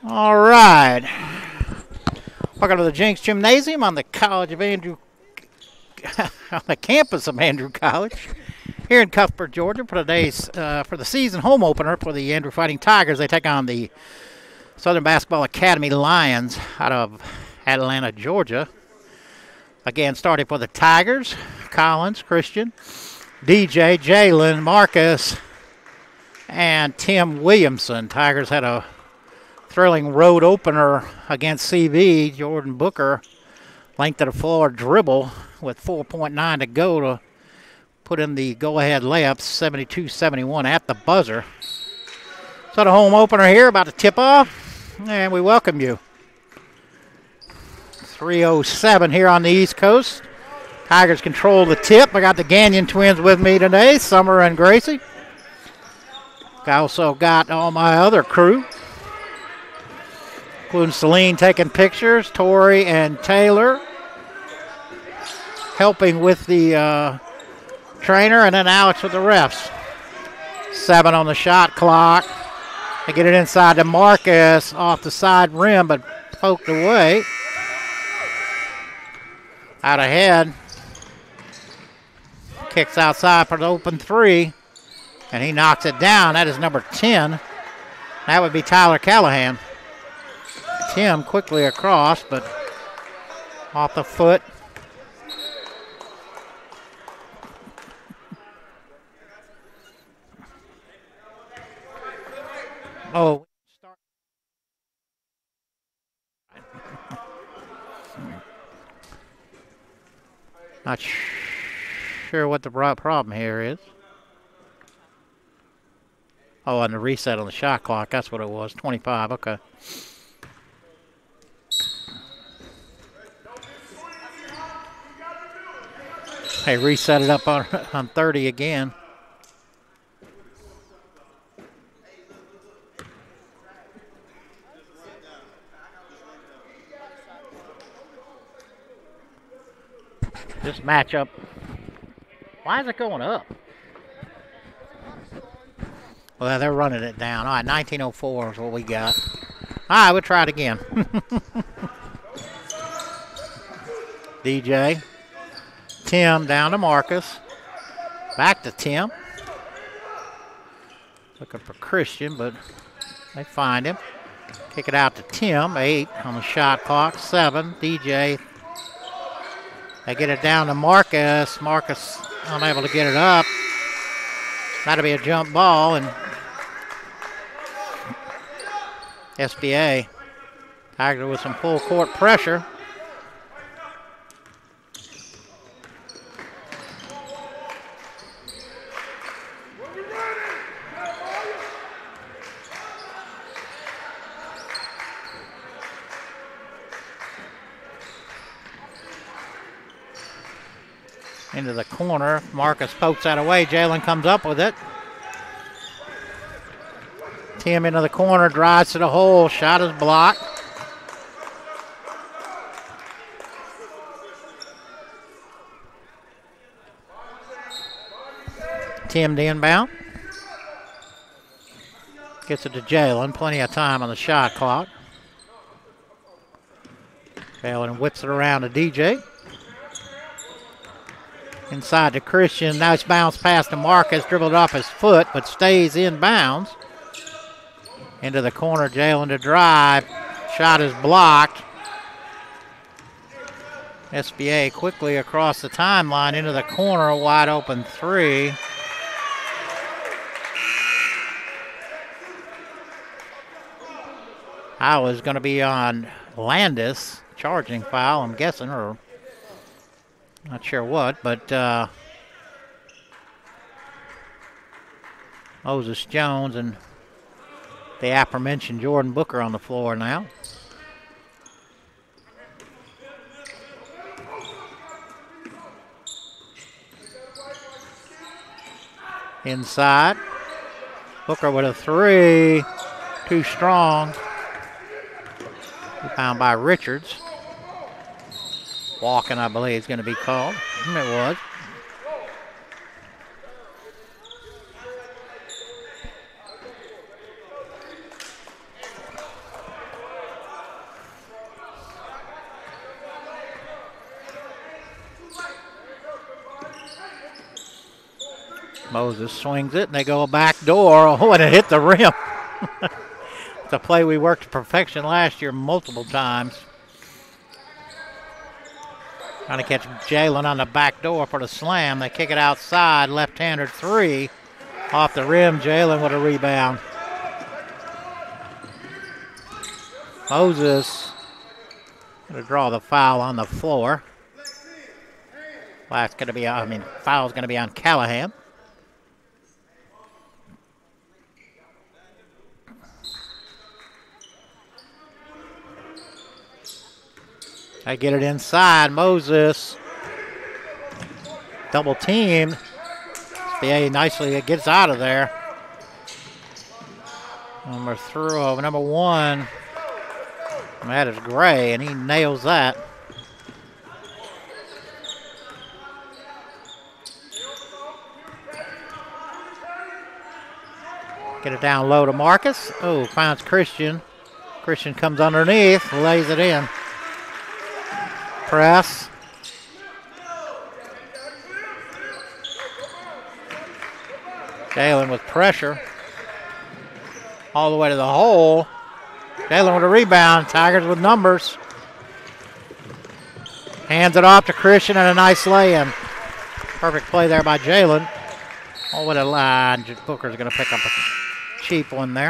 All right. Welcome to the Jenks Gymnasium on the College of Andrew, on the campus of Andrew College, here in Cuthbert, Georgia, for today's for the season home opener for the Andrew Fighting Tigers. They take on the Southern Basketball Academy Lions out of Atlanta, Georgia. Again, starting for the Tigers: Collins, Christian, DJ, Jalen, Marcus, and Tim Williamson. Tigers had a thrilling road opener against CV. Jordan Booker, length of the floor dribble with 4.9 to go to put in the go-ahead layup, 72-71 at the buzzer. So the home opener here about to tip off, and we welcome you. 3:07 here on the East Coast. Tigers control the tip. I got the Gagnon twins with me today, Summer and Gracie. I also got all my other crew, including Celine taking pictures, Tori and Taylor helping with the trainer, and then Alex with the refs. 7 on the shot clock. They get it inside to Marcus off the side rim, but poked away. Out ahead. Kicks outside for the open three, and he knocks it down. That is number 10. That would be Tyler Callahan. Tim quickly across, but off the foot. Oh. Not sure what the problem here is. Oh, and the reset on the shot clock. That's what it was. 25. Okay. They reset it up on 30 again. This matchup, why is it going up? Well, they're running it down. All right, 19:04 is what we got. All right, we'll try it again. DJ. Tim down to Marcus. Back to Tim. Looking for Christian, but they find him. Kick it out to Tim. 8 on the shot clock. 7. DJ. They get it down to Marcus. Marcus unable to get it up. That'll be a jump ball, and SBA. Tiger with some full court pressure. Into the corner. Marcus pokes that away. Jalen comes up with it. Tim into the corner, drives to the hole. Shot is blocked. Tim to inbound. Gets it to Jalen. Plenty of time on the shot clock. Jalen whips it around to DJ. Inside to Christian. Nice bounce pass to Marcus. Dribbled off his foot, but stays in bounds. Into the corner. Jalen to drive. Shot is blocked. SBA quickly across the timeline into the corner. Wide open 3. Foul is going to be on Landis. Charging foul, I'm guessing, or not sure what, but Moses Jones and the aforementioned Jordan Booker on the floor now. Inside. Booker with a 3. Too strong. Found by Richards. Walking, I believe, is going to be called. It was. Moses swings it, and they go back door. Oh, and it hit the rim. It's a play we worked to perfection last year multiple times. Trying to catch Jalen on the back door for the slam. They kick it outside, left-hander three. Off the rim, Jalen with a rebound. Moses going to draw the foul on the floor. Foul's going to be on Callahan. They get it inside. Moses. Double team. SBA nicely gets out of there. Number 1. That is Gray, and he nails that. Get it down low to Marcus. Oh, finds Christian. Christian comes underneath, lays it in. Press. Jalen with pressure. All the way to the hole. Jalen with a rebound. Tigers with numbers. Hands it off to Christian and a nice lay-in. Perfect play there by Jalen. Oh, what a line. Booker's going to pick up a cheap one there.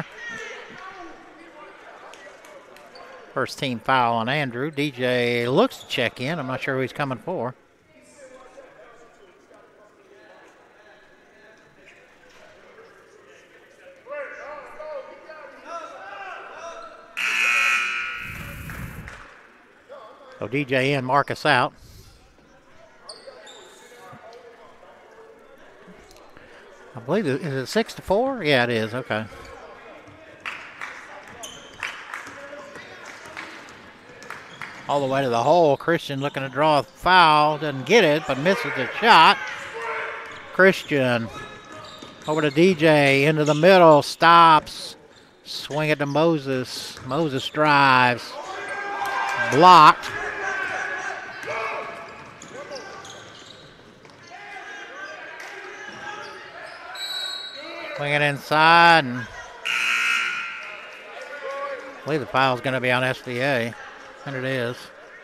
First team foul on Andrew. DJ looks to check in. I'm not sure who he's coming for. So DJ in, Marcus out. I believe, is it 6-4? Yeah, it is. Okay. All the way to the hole. Christian looking to draw a foul. Doesn't get it, but misses the shot. Christian over to DJ. Into the middle. Stops. Swing it to Moses. Moses drives. Blocked. Swing it inside. And I believe the foul is going to be on SVA. And it is.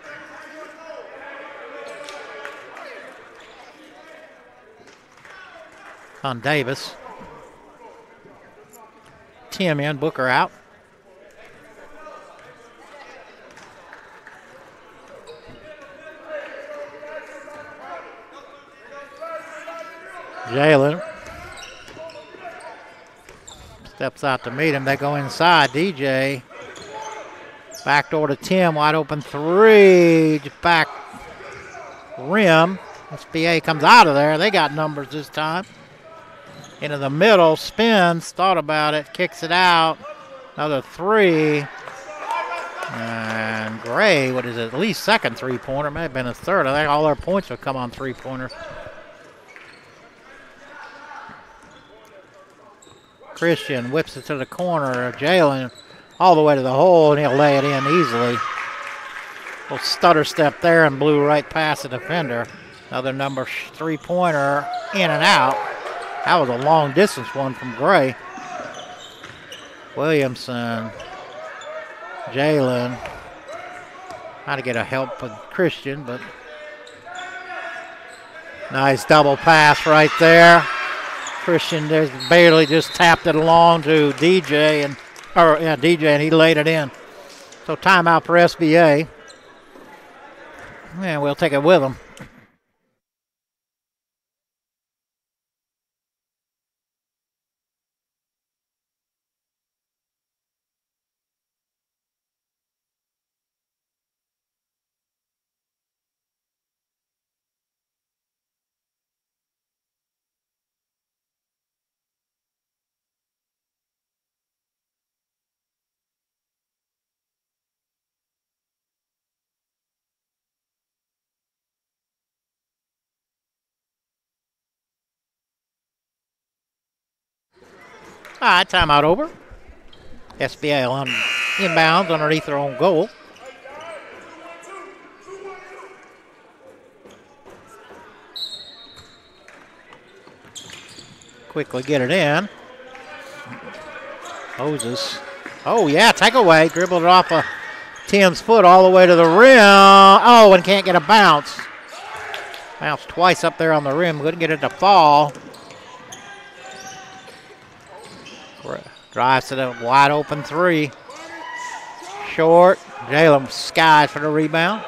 On Davis. Tim in, Booker out. Jalen steps out to meet him. They go inside. DJ. Backdoor to Tim. Wide open three. Back rim. SBA comes out of there. They got numbers this time. Into the middle. Spins. Thought about it. Kicks it out. Another three. And Gray, what is it? At least second three-pointer. May have been a third. I think all their points would come on three-pointer. Christian whips it to the corner. Jalen all the way to the hole, and he'll lay it in easily. Little stutter step there and blew right past the defender. Another number three-pointer in and out. That was a long-distance one from Gray. Williamson, Jalen. Trying to get a help with Christian, but nice double pass right there. Christian barely just tapped it along to DJ, and he laid it in. So timeout for SBA. And we'll take it with them. All right, timeout over. SBA on inbounds underneath their own goal. quickly get it in. Moses. Oh, yeah, take away. Dribbled it off of Tim's foot all the way to the rim. Oh, and can't get a bounce. Bounced twice up there on the rim. Couldn't get it to fall. Drives to the wide open three. Short. Jalen skies for the rebound.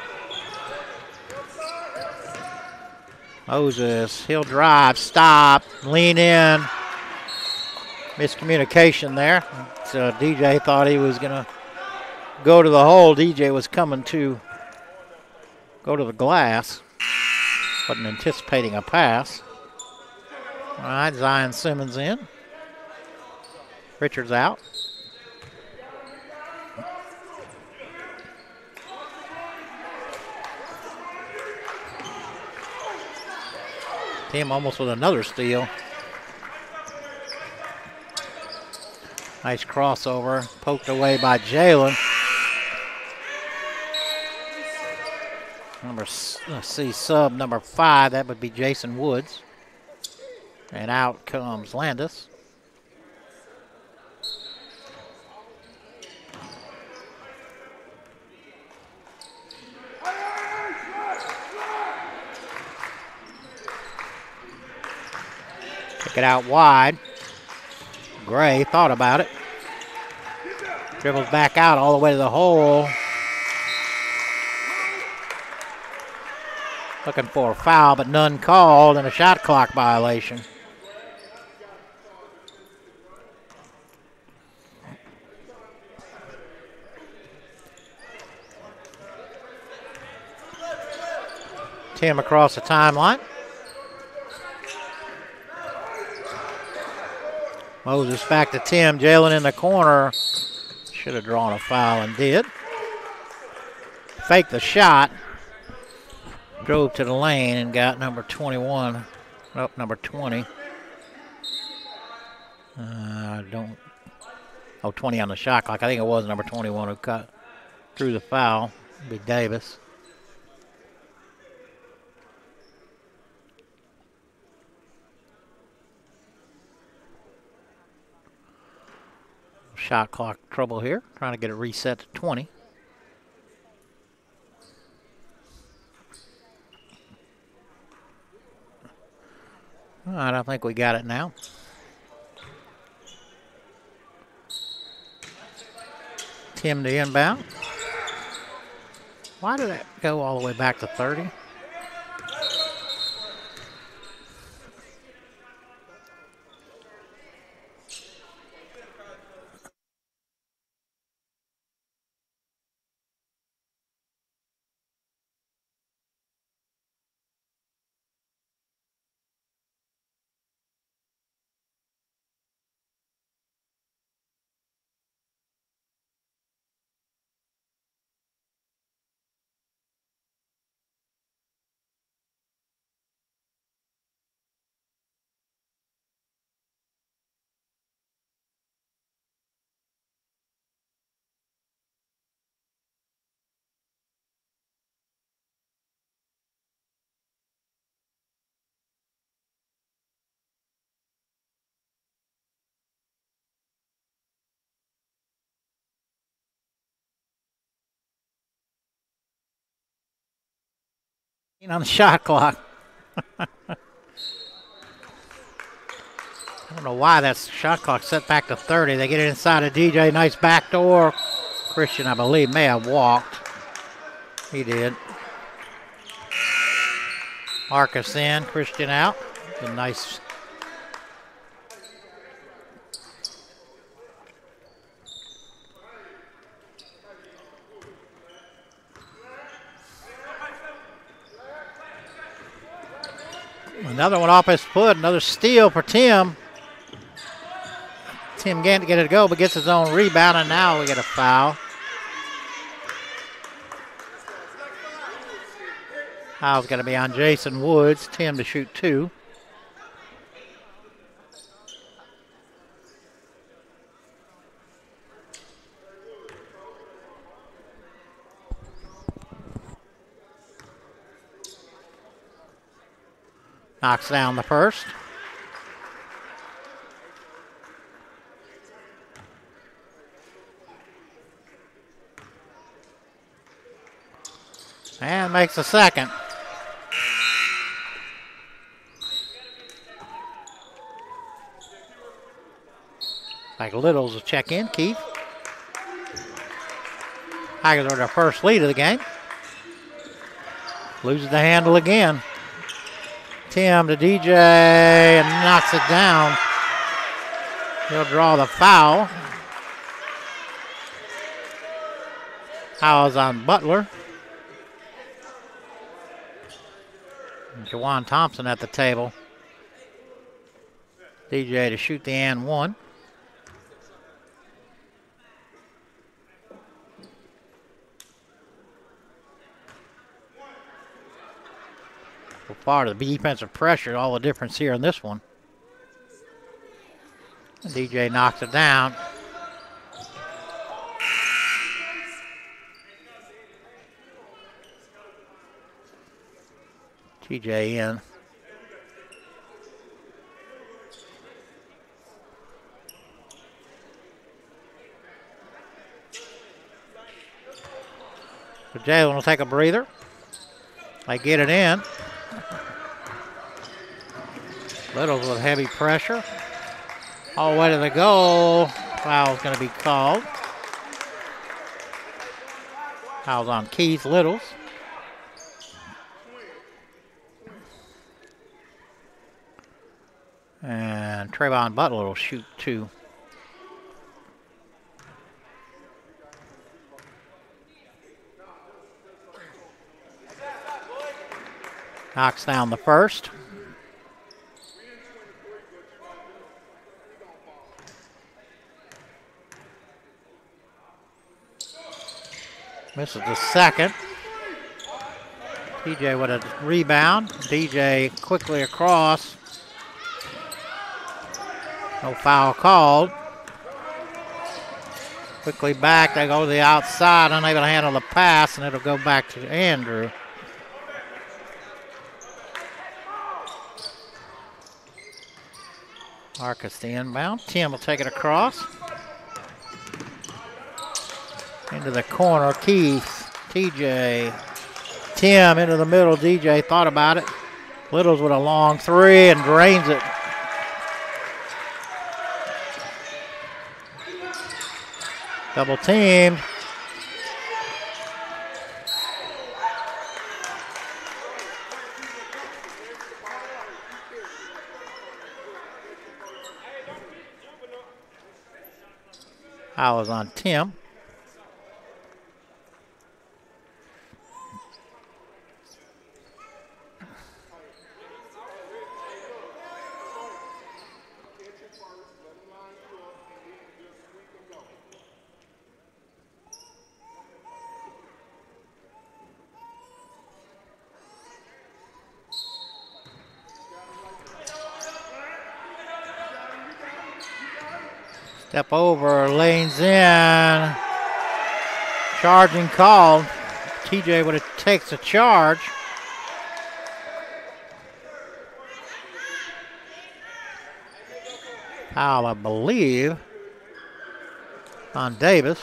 Moses, he'll drive, stop, lean in. Miscommunication there. So DJ thought he was going to go to the hole. DJ was coming to go to the glass. Wasn't anticipating a pass. All right, Zion Simmons in. Richards out. Tim almost with another steal. Nice crossover, poked away by Jalen. Let's see, sub number 5, that would be Jason Woods. And out comes Landis. Kick it out wide. Gray thought about it. Dribbles back out all the way to the hole. Looking for a foul, but none called, and a shot clock violation. Tim across the timeline. Moses back to Tim. Jalen in the corner. Should have drawn a foul and did. Faked the shot. Drove to the lane and got number 21. Nope, number 20. 20 on the shot clock. I think it was number 21 who cut through the foul. It'd be Davis. Shot clock trouble here. Trying to get it reset to 20. All right, I think we got it now. Tim to inbound. Why did that go all the way back to 30? On the shot clock. I don't know why that shot clock set back to 30. They get it inside of DJ. Nice backdoor. Christian, I believe, may have walked. He did. Marcus in. Christian out. A nice. Another one off his foot, another steal for Tim. Tim can't get it to go, but gets his own rebound, and now we get a foul. Foul's going to be on Jason Woods. Tim to shoot 2. Knocks down the first. And makes the second. Like Littles will check in. Keith. Tigers are their first lead of the game. Loses the handle again. Tim to DJ and knocks it down. He'll draw the foul. Foul's on Butler. And Jawan Thompson at the table. DJ to shoot the and one. So far, the defensive pressure, all the difference here in this one. DJ knocks it down. TJ in. So Jalen will take a breather. They get it in. Littles with heavy pressure. All the way to the goal. Foul's going to be called. Foul's on Keith Littles. And Trayvon Butler will shoot two. Knocks down the first. Misses the second. TJ with a rebound. DJ quickly across. No foul called. Quickly back. They go to the outside. Unable to handle the pass, and it'll go back to Andrew. Marcus the inbound. Tim will take it across. Into the corner, Keith, TJ, Tim into the middle, DJ thought about it. Littles with a long three and drains it. Double teamed. Foul was on Tim. Step over, lanes in. Charging called. TJ would have takes a charge. Foul, I believe, on Davis.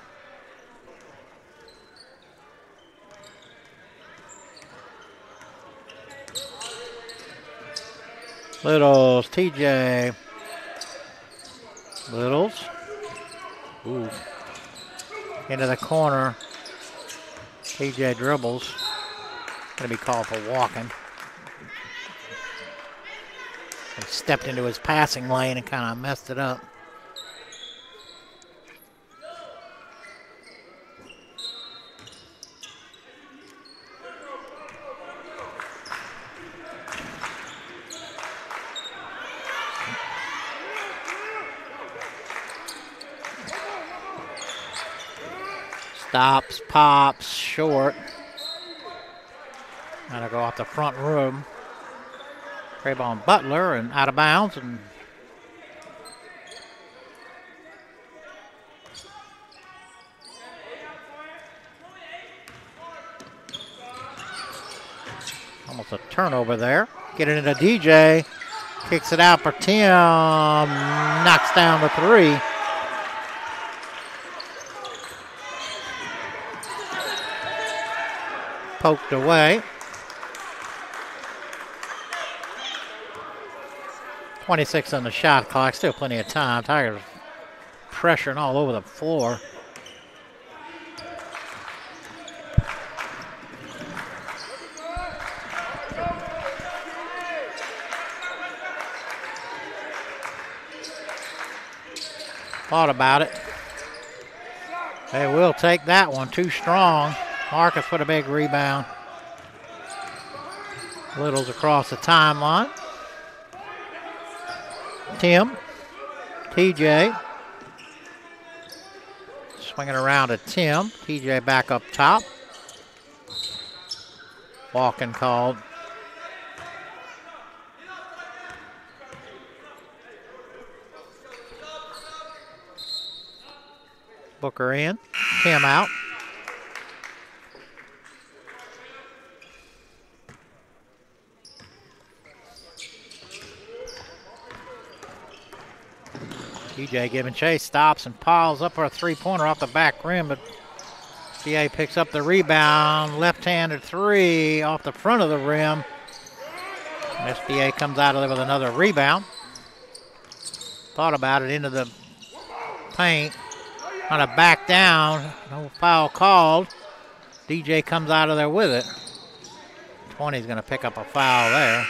Littles, TJ. Littles. Ooh. Into the corner. TJ dribbles. Going to be called for walking. He stepped into his passing lane and kind of messed it up. Stops, pops, short. Gotta go off the front room. Trayvon Butler and out of bounds. And almost a turnover there. Get it into DJ. Kicks it out for Tim. Knocks down the three. Poked away. 26 on the shot clock. Still plenty of time. Tigers pressuring all over the floor. Thought about it. They will take that one. Too strong. Marcus with a big rebound. Littles across the timeline. Tim. TJ. Swinging around to Tim. TJ back up top. Walking called. Booker in. Tim out. TJ giving chase, stops and piles up for a three-pointer off the back rim, but SBA picks up the rebound. Left-handed three off the front of the rim. And SBA comes out of there with another rebound. Thought about it into the paint. On a back down, no foul called. DJ comes out of there with it. 20's going to pick up a foul there.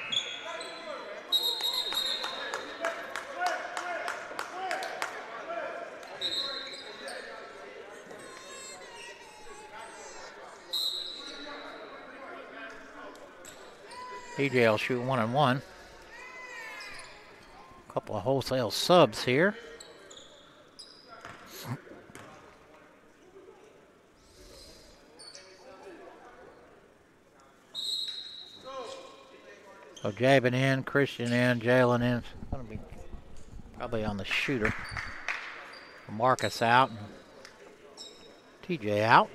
DJ will shoot 1 and 1. A couple of wholesale subs here. So Jabin in, Christian in, Jalen in. Going to be probably on the shooter. Marcus out. TJ out.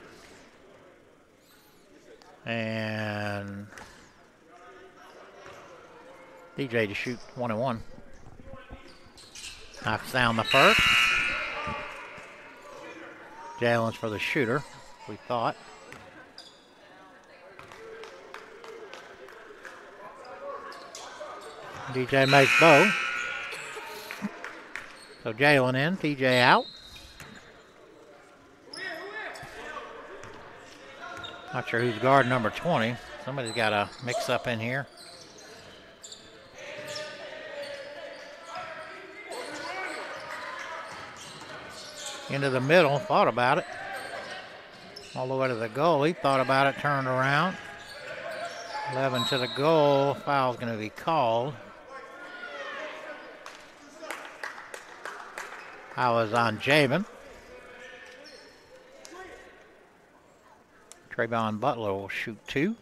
And DJ to shoot 1 and 1. Knocks down the first. Jalen's for the shooter, we thought. DJ makes both. So Jalen in, TJ out. Not sure who's guard number 20. Somebody's got a mix-up in here. Into the middle, thought about it. All the way to the goal. He thought about it, turned around. 11 to the goal. Foul's going to be called. Foul is on Jabin. Trayvon Butler will shoot 2.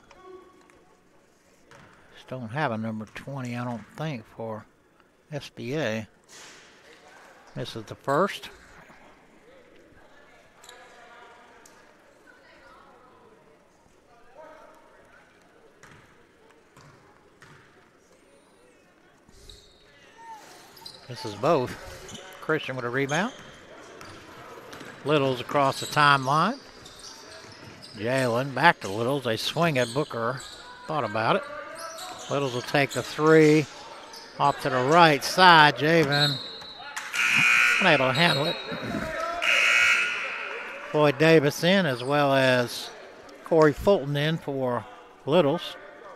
Just don't have a number 20, I don't think, for SBA. This is the first. This is both. Christian with a rebound. Littles across the timeline. Jalen back to Littles. They swing at Booker. Thought about it. Littles will take the three. Off to the right side. Jabin unable to handle it. Floyd Davis in, as well as Corey Fulton in for Littles.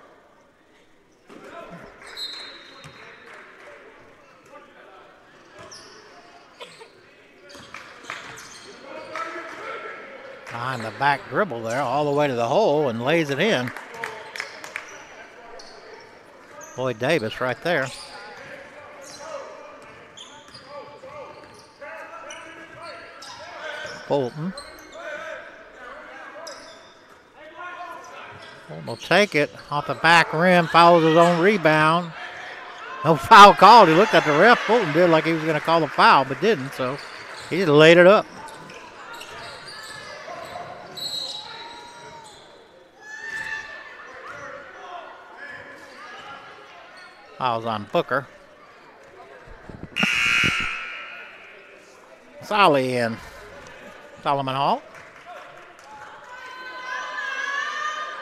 Behind the back dribble there, all the way to the hole, and lays it in. Floyd Davis right there. Fulton. Fulton will take it off the back rim, fouls his own rebound. No foul called. He looked at the ref. Fulton did like he was going to call a foul, but didn't, so he just laid it up. Foul's on Booker. Solly in. Solomon Hall.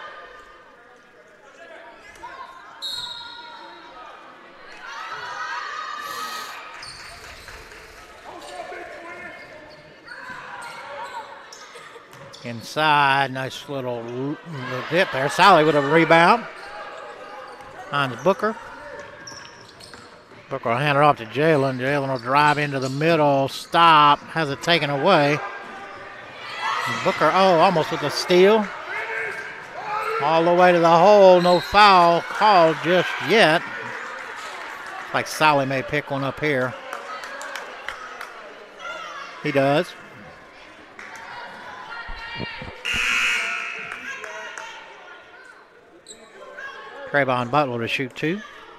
Inside, nice little dip there. Solly with a rebound. Finds Booker. Booker will hand it off to Jalen. Jalen will drive into the middle, stop, has it taken away. Booker, almost with a steal. All the way to the hole, no foul called just yet. Like Solly may pick one up here. He does. Trayvon Butler to shoot 2.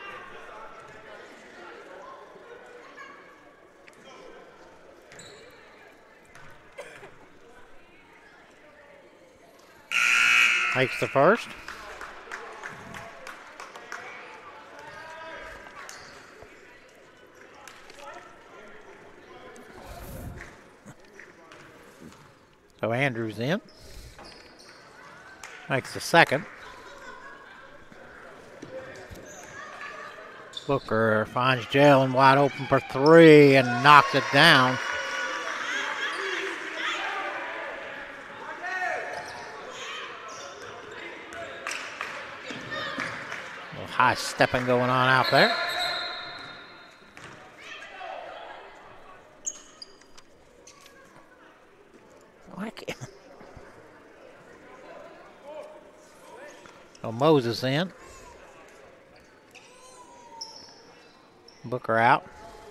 Makes the first. So Andrews in. Makes the second. Booker finds Jalen wide open for 3 and knocks it down. A little high stepping going on out there. So Moses in. Booker out.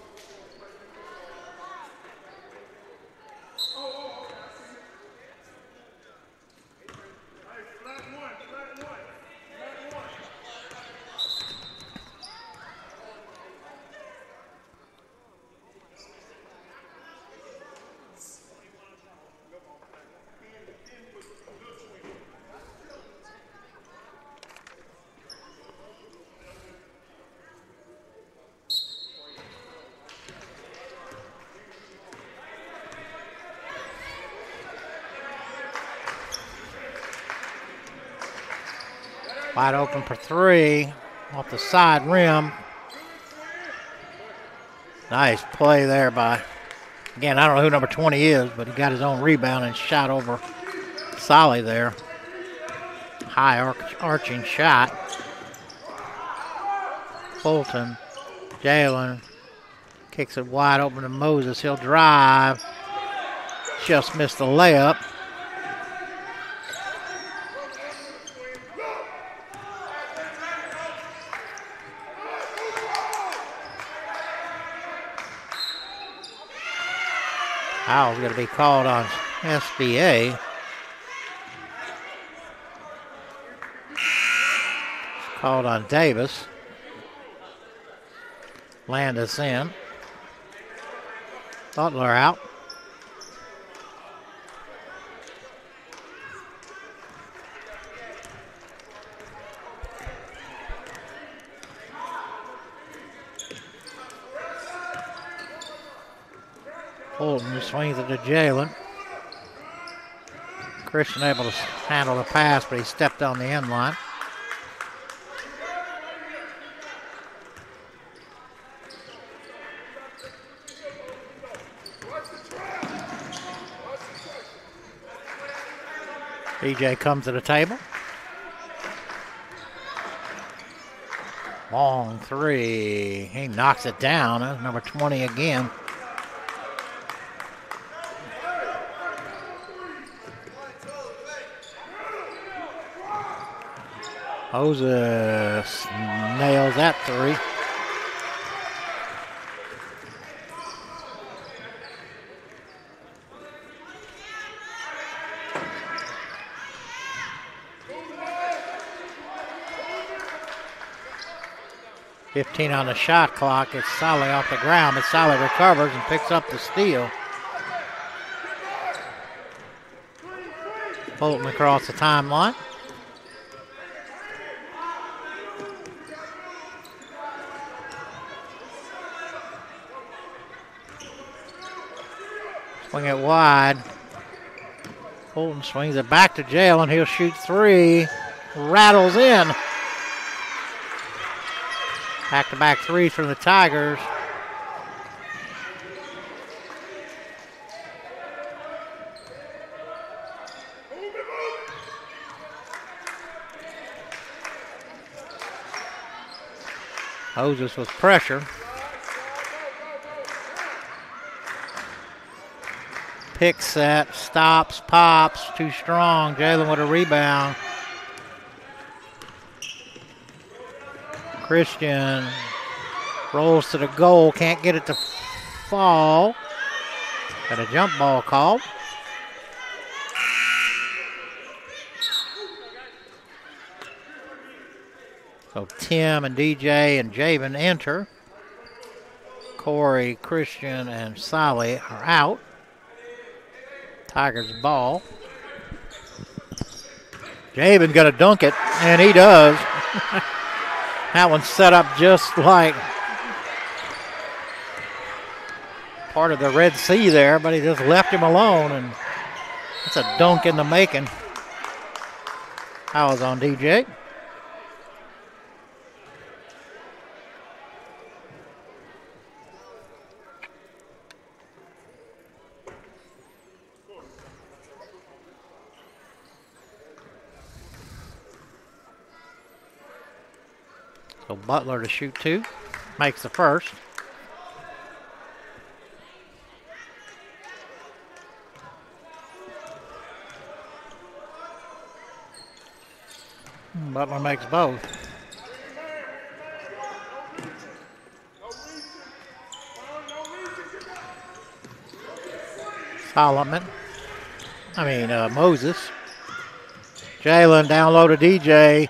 Wide open for 3 off the side rim. Nice play there by, again, I don't know who number 20 is, but he got his own rebound and shot over Solly there. High arching shot. Fulton, Jalen kicks it wide open to Moses. He'll drive. Just missed the layup. Foul's going to be called on SBA. Called on Davis. Landis in. Butler out. Fulton swings it to Jalen. Christian able to handle the pass, but he stepped on the end line. DJ comes to the table. Long 3. He knocks it down. That's number 20 again. Moses nails that 3. .15 on the shot clock. It's Solly off the ground, but Solly recovers and picks up the steal. Fulton across the timeline. Swing it wide. Fulton swings it back to Jalen. He'll shoot 3. Rattles in. Back-to-back 3s from the Tigers. Moses with pressure. Pick set, stops, pops, too strong. Jalen with a rebound. Christian rolls to the goal, can't get it to fall. Got a jump ball called. So Tim and DJ and Javen enter. Corey, Christian, and Solly are out. Tigers ball. Javen gonna dunk it, and he does. That one's set up just like part of the Red Sea there, but he just left him alone, and it's a dunk in the making. Foul's on DJ. So Butler to shoot two, makes the first. Butler makes both. Moses. Jalen down low to DJ.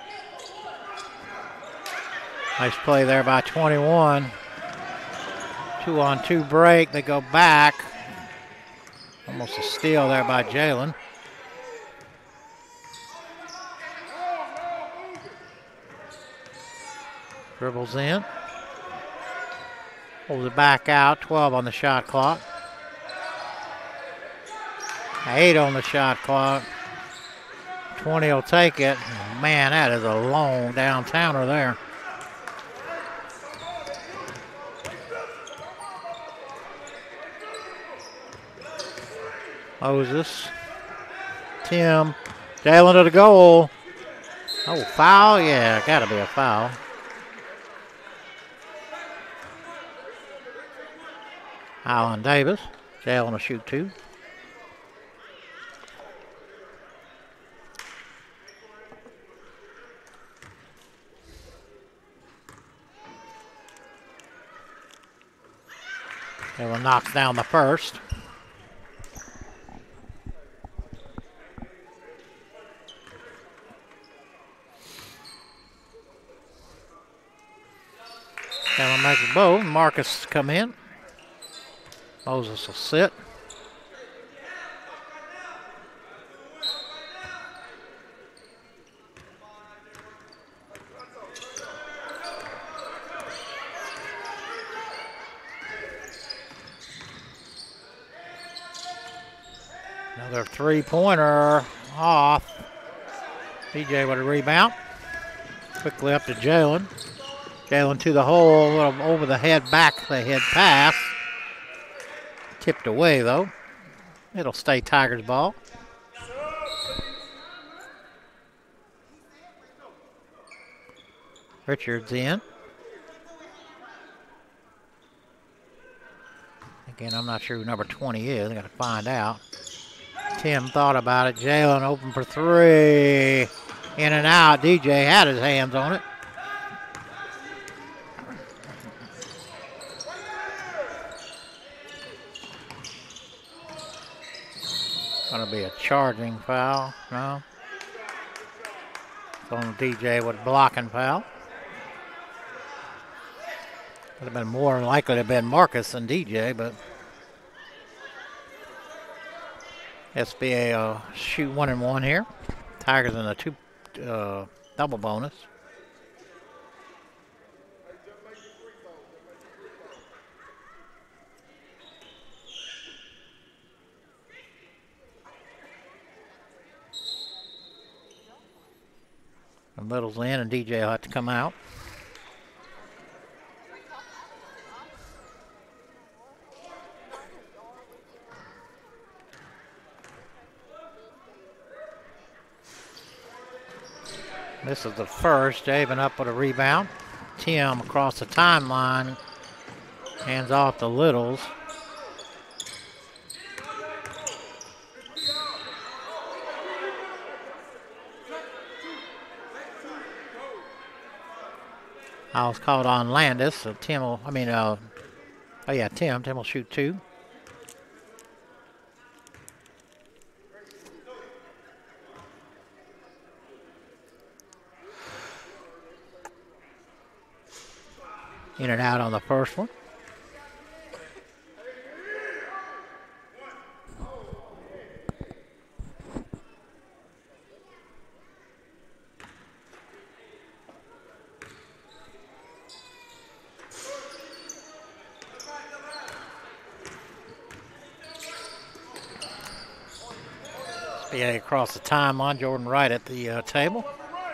Nice play there by 21. 2-on-2 break. They go back. Almost a steal there by Jalen. Dribbles in. Pulls it back out. 12 on the shot clock. 8 on the shot clock. 20 will take it. Man, that is a long downtowner there. Moses. Tim. Jalen to the goal. Oh, foul? Yeah, got to be a foul. Allen Davis. Jalen will shoot two. Jalen knocks down the first. Jalen makes it both. Marcus come in. Moses will sit. Another three-pointer off. DJ with a rebound. Quickly up to Jalen. Jalen to the hole, over the head, back the head pass. Tipped away though. It'll stay Tigers ball. Richards in. Again, I'm not sure who number 20 is. I got to find out. Tim thought about it. Jalen open for three. In and out. DJ had his hands on it. Going to be a charging foul. No. It's on DJ with blocking foul. Would have been more likely to have been Marcus than DJ, but SBA shoot 1-and-1 here. Tigers in a double bonus. The middle's in, and DJ will have to come out. This is the first. Javen up with a rebound. Tim across the timeline. Hands off to Littles. I was called on Landis, so Tim will, Tim will shoot 2. In and out on the first one. SBA across the timeline. Jordan Wright at the table.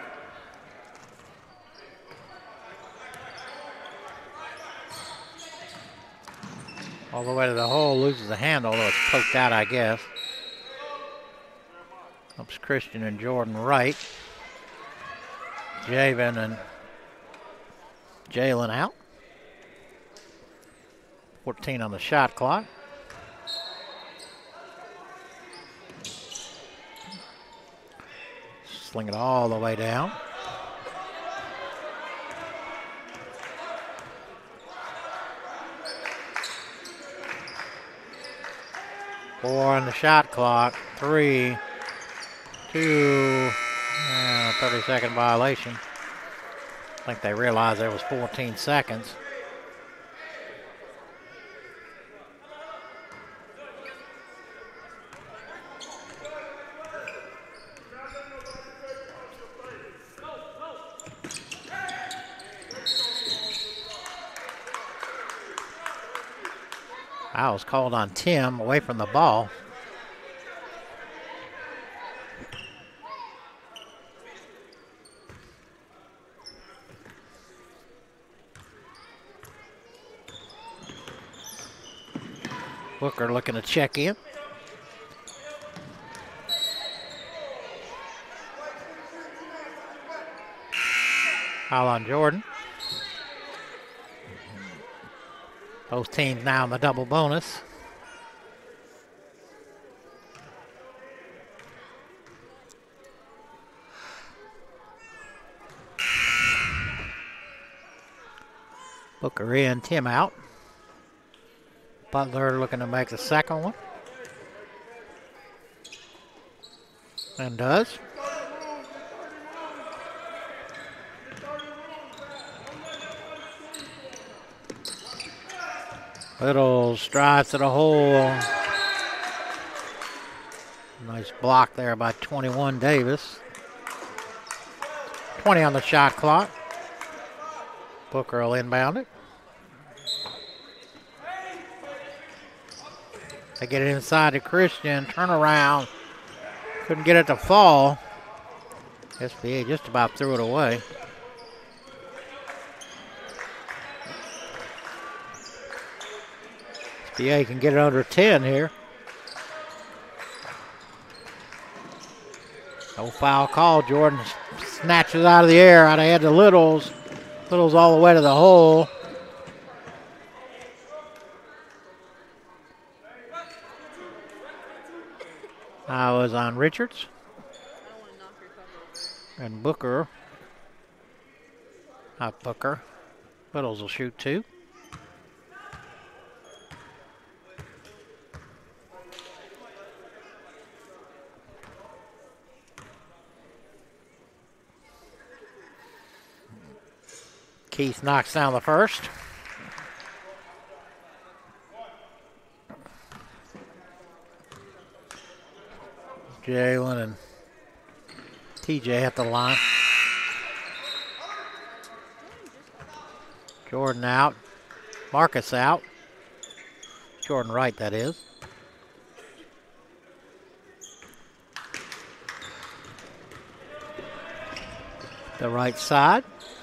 All the way to the hole, loses the handle, although it's poked out, I guess. Helps Christian and Jordan Wright. Javen and Jalen out. 14 on the shot clock. Sling it all the way down. Four on the shot clock. 3, 2, 30-second violation. I think they realized there was 14 seconds. Foul was called on Tim away from the ball. Booker looking to check in. Foul on Jordan. Both teams now in the double bonus. Booker in, Tim out. Butler looking to make the second one. And does. Littles drives to the hole. Nice block there by 21 Davis. 20 on the shot clock. Booker will inbound it. They get it inside to Christian. Turn around. Couldn't get it to fall. SBA just about threw it away. SBA can get it under 10 here. No foul call. Jordan snatches out of the air, out ahead to Littles. Littles all the way to the hole. I was on Richards. And Booker. Not Booker. Littles will shoot 2. Keith knocks down the first. Jalen and TJ at the line. Jordan out. Marcus out. Jordan Wright, that is. The right side.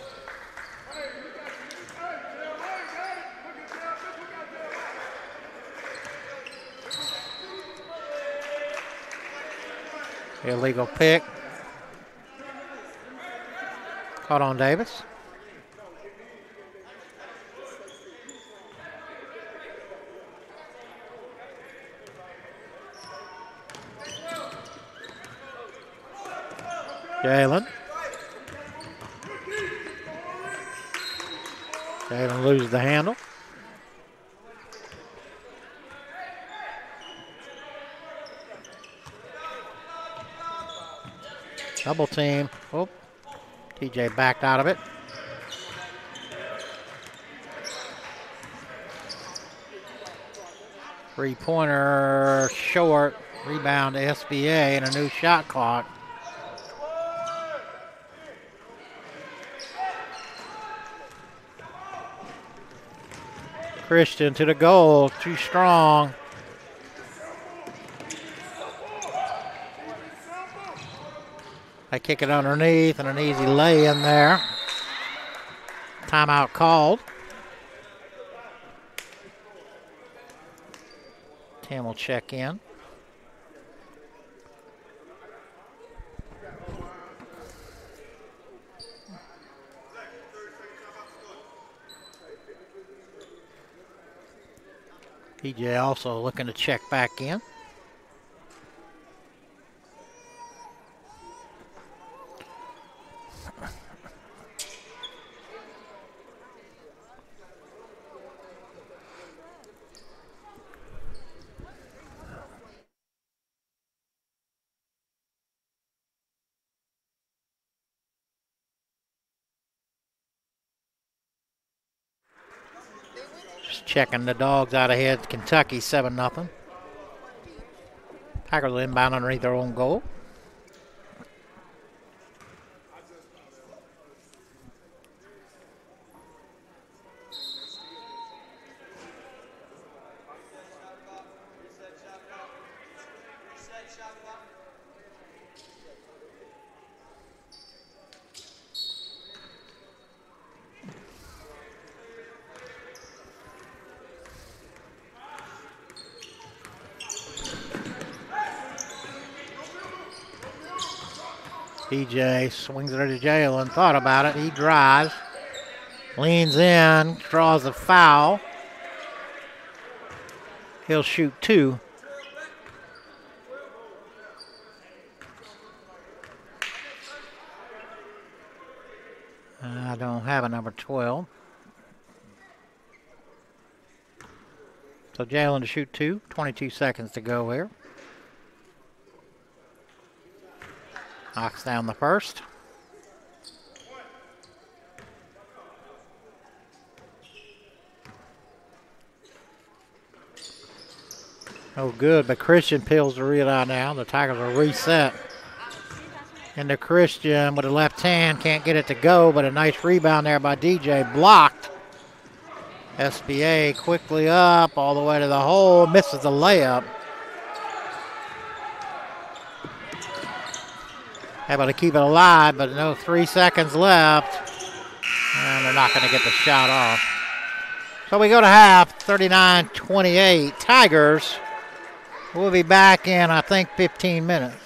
Illegal pick. Caught on Davis. Jalen. Jalen loses the handle. Double team. Oh, TJ backed out of it. Three-pointer short. Rebound to SBA and a new shot clock. Christian to the goal. Too strong. They kick it underneath and an easy lay in there. Timeout called. Tim will check in. PJ also looking to check back in. Just checking the Dogs out ahead. Kentucky 7-0. Tigers will inbound underneath their own goal. PJ swings it to Jalen. Thought about it. He drives. Leans in. Draws a foul. He'll shoot two. I don't have a number 12. So Jalen to shoot two. 22 seconds to go here. Knocks down the first. Oh, good, but Christian peels the rebound now. The Tigers are reset. And the Christian with the left hand can't get it to go, but a nice rebound there by DJ. Blocked. SBA quickly up all the way to the hole. Misses the layup. Able to keep it alive, but no 3 seconds left. And they're not going to get the shot off. So we go to half, 39-28. Tigers. We'll be back in, I think, 15 minutes.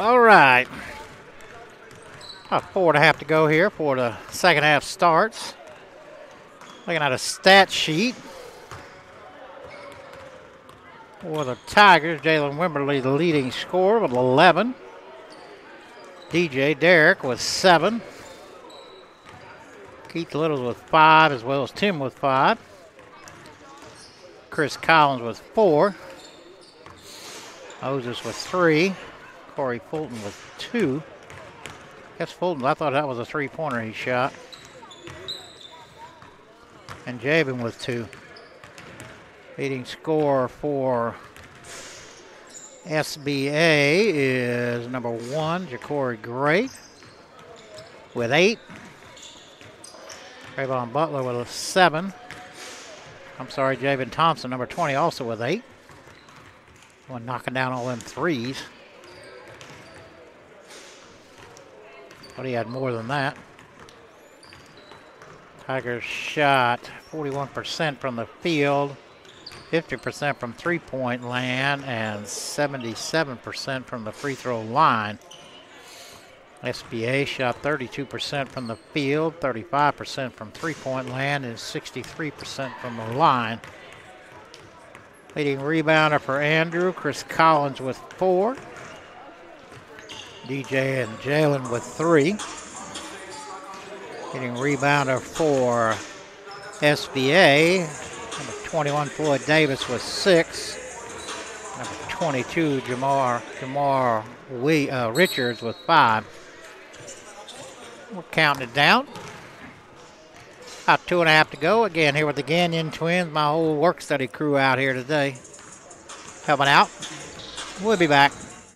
All right. About 4.5 to go here for the second half starts. Looking at a stat sheet for the Tigers. Jalen Wimberly, the leading scorer with 11. DJ Derrick with 7. Keith Littles with 5, as well as Tim with 5. Chris Collins with 4. Moses with 3. Corey Fulton with 2. Guess Fulton, I thought that was a three-pointer he shot. And Jabin with 2. Leading scorer for SBA is number 1, Ja'Cory Gray with 8. Trayvon Butler with a 7. I'm sorry, Javen Thompson, number 20, also with 8. One knocking down all them threes. But he had more than that. Tigers shot 41% from the field, 50% from three-point land, and 77% from the free throw line. SBA shot 32% from the field, 35% from three-point land, and 63% from the line. Leading rebounder for Andrew, Chris Collins with 4. DJ and Jalen with 3. Leading rebounder for SBA, number 21, Floyd Davis with 6. Number 22, Jamar Richards with 5. We're counting it down. About 2.5 to go. Again, here with the Gagnon twins, my whole work study crew out here today, helping out. We'll be back.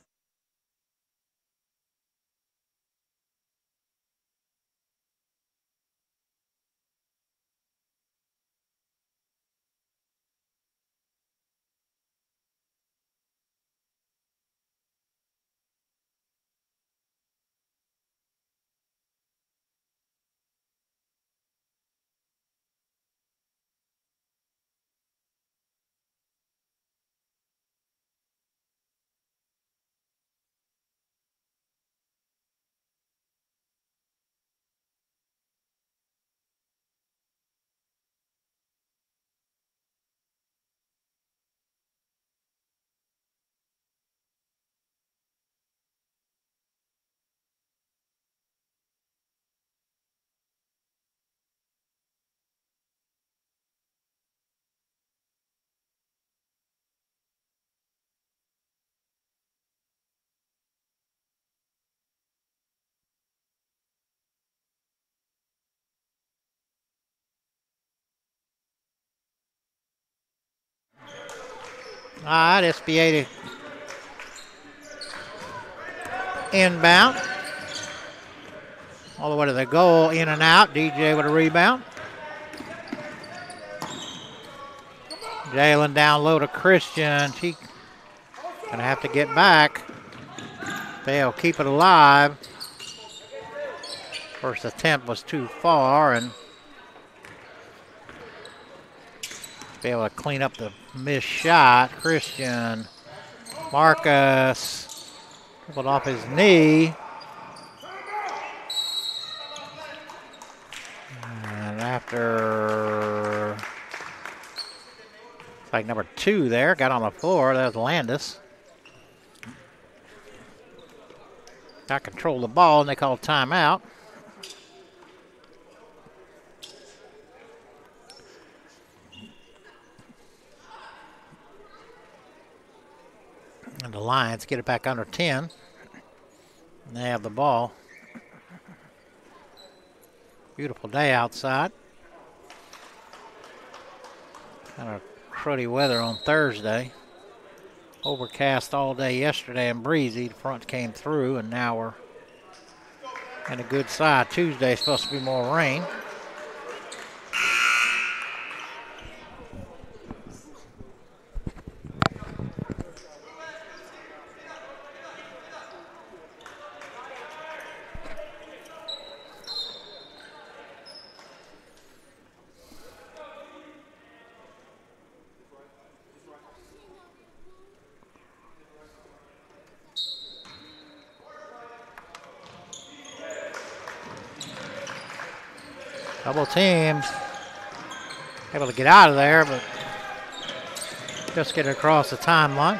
All right, SBA to inbound. All the way to the goal, in and out. DJ with a rebound. Jalen down low to Christian. She gonna have to get back. They'll keep it alive. First attempt was too far, and be able to clean up the missed shot. Christian Marcus pulled off his knee. And after, it's like number 2 there, got on the floor. That was Landis. Got control of the ball, and they called timeout. And the Lions get it back under 10. And they have the ball. Beautiful day outside. Kind of cruddy weather on Thursday. Overcast all day yesterday and breezy. The front came through, and now we're in a good side. Tuesday is supposed to be more rain. Double team. Able to get out of there, but just get across the timeline.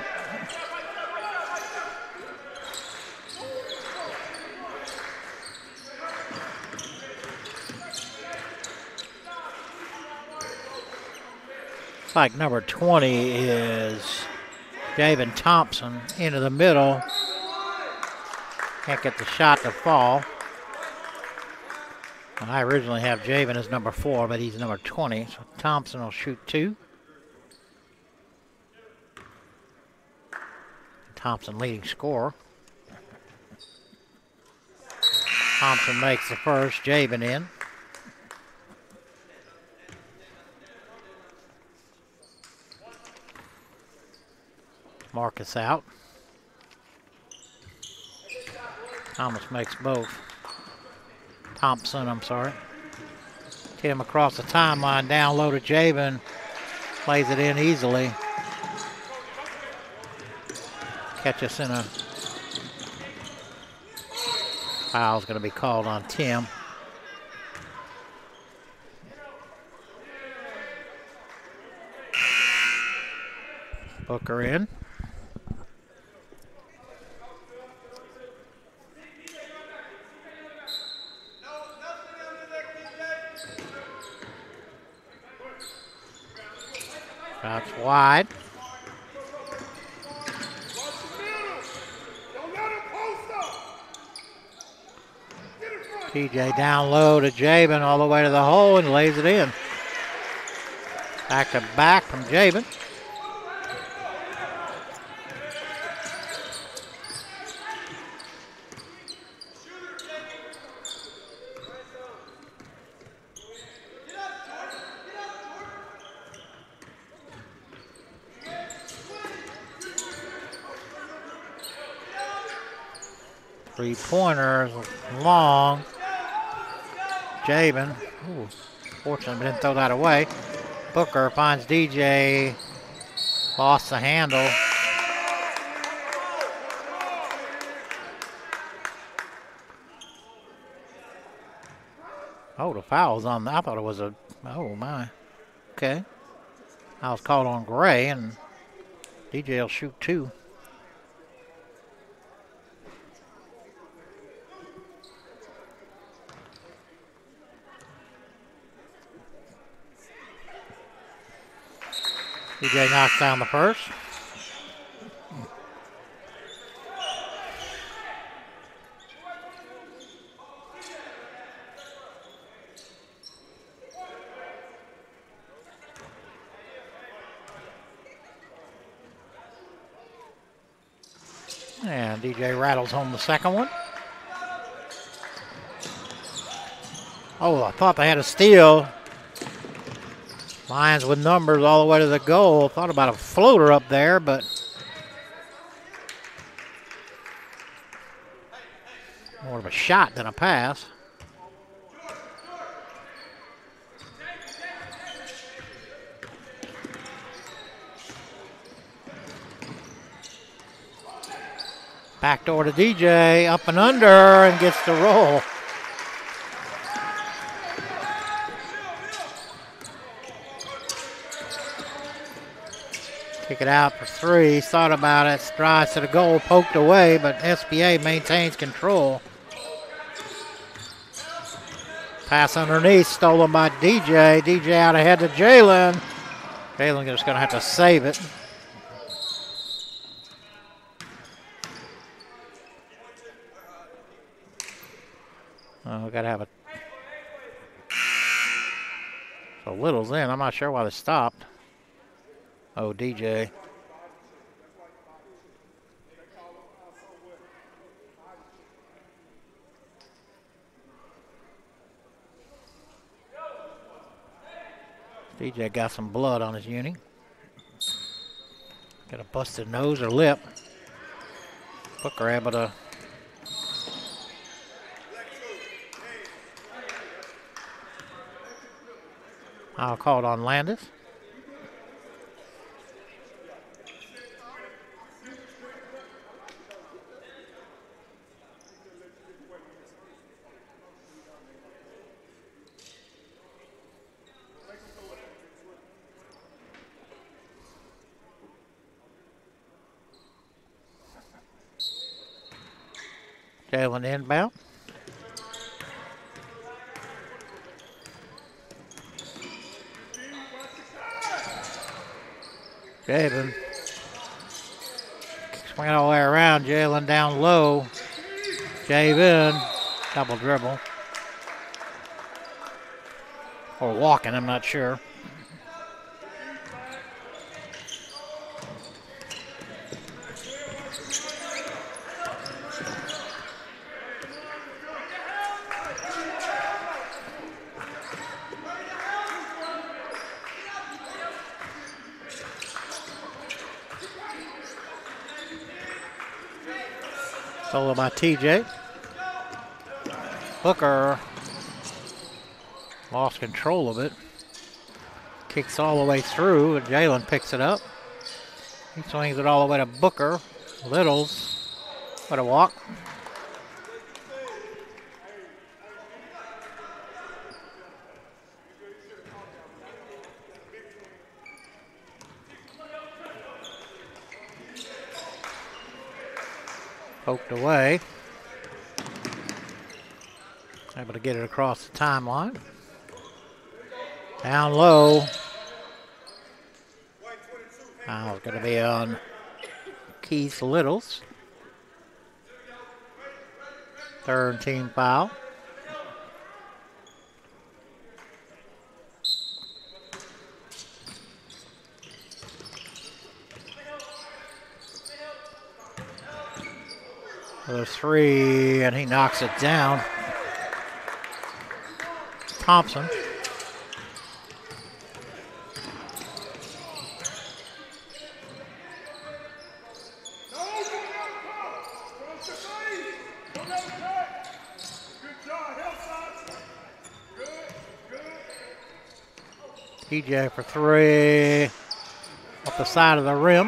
Looks like number 20 is Javen Thompson into the middle. Can't get the shot to fall. Well, I originally have Javen as number 4, but he's number 20, so Thompson will shoot 2. Thompson leading scorer. Thompson makes the first, Javen in. Marcus out. Thomas makes both. Thompson, I'm sorry. Hit him across the timeline, down low to Javen. Plays it in easily. Catch us in a foul's going to be called on Tim. Booker in. Shots wide. TJ down low to Javen all the way to the hole and lays it in. Back to back from Javen. Three-pointers long. Javen, fortunately didn't throw that away. Booker finds DJ, lost the handle. Oh, the foul's on. I thought it was a, oh my. Okay. I was called on Gray, and DJ will shoot 2. DJ knocks down the first. And DJ rattles home the second one. Oh, I thought they had a steal. Lions with numbers all the way to the goal. Thought about a floater up there, but more of a shot than a pass. Backdoor to DJ, up and under, and gets the roll. Kick it out for 3. Thought about it. Strides to the goal, poked away, but SBA maintains control. Pass underneath, stolen by DJ. DJ out ahead to Jalen. Jalen just going to have to save it. Oh, we got to have it. So Little's in. I'm not sure why they stopped. Oh, DJ. DJ got some blood on his uni. Got a busted nose or lip. Booker able to I'll call it on Landis. Jalen inbound. Jalen swinging all the way around. Jalen down low. Jalen double dribble. Or walking, I'm not sure. Solo by TJ. Booker lost control of it. Kicks all the way through, and Jalen picks it up. He swings it all the way to Booker. Littles, what a walk. Poked away. Able to get it across the timeline. Down low. Now it's going to be on Keith Littles. Third team foul. Another three, and he knocks it down. Thompson. TJ for three. Up the side of the rim.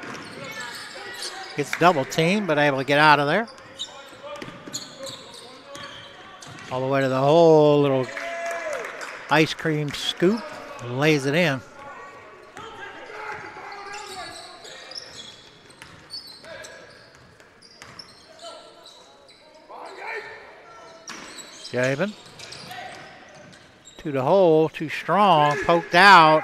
Gets double teamed, but able to get out of there. All the way to the hole, little ice cream scoop, lays it in. Jabin. To the hole, too strong, poked out.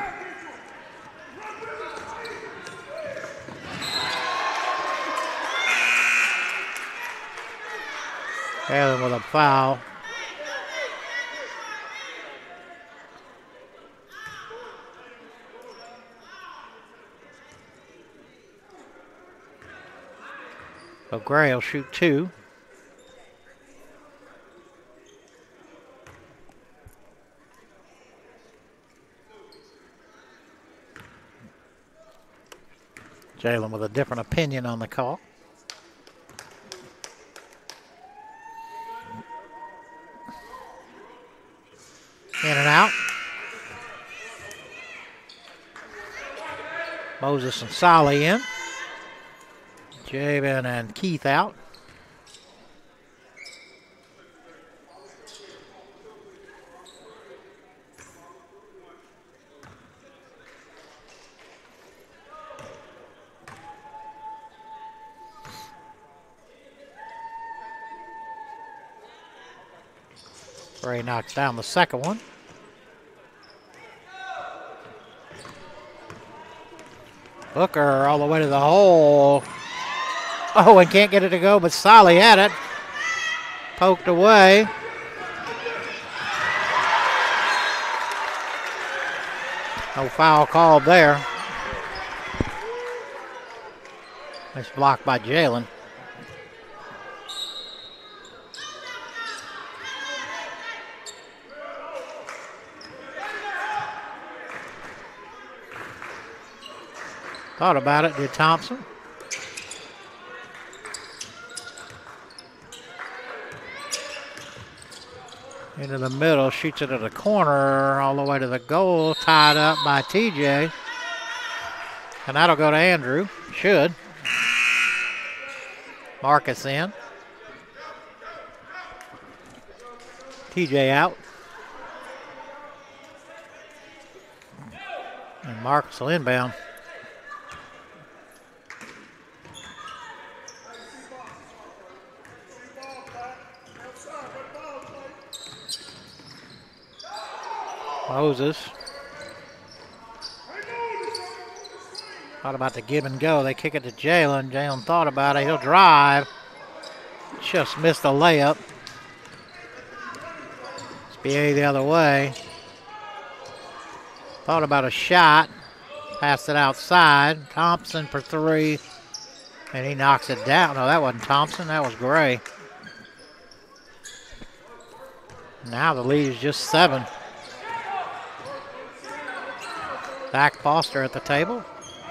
Allen with a foul. So Gray will shoot two. Jalen with a different opinion on the call. In and out. Moses and Solly in. Jabin and Keith out. Gray knocks down the second one. Booker all the way to the hole. Oh, and can't get it to go, but Solly had it. Poked away. No foul called there. Nice block by Jalen. Thought about it, did Thompson. Into the middle, shoots it at the corner, all the way to the goal, tied up by TJ. And that'll go to Andrew, should. Marcus in. TJ out. And Marcus will inbound. Moses. Thought about the give and go. They kick it to Jalen. Jalen thought about it. He'll drive. Just missed the layup. SBA the other way. Thought about a shot. Passed it outside. Thompson for three. And he knocks it down. No, that wasn't Thompson. That was Gray. Now the lead is just 7. Zach Foster at the table.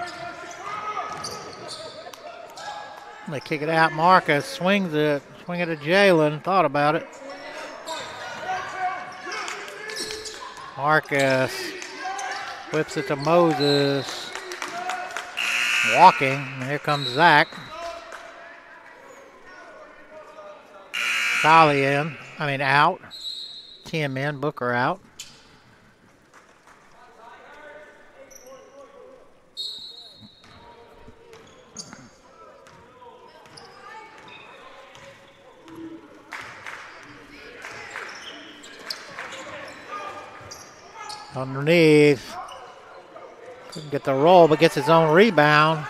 They kick it out. Marcus swings it. Swing it to Jalen. Thought about it. Marcus whips it to Moses. Walking. And here comes Zach. Solly in. Out. Tim in. Booker out. Underneath. Couldn't get the roll, but gets his own rebound.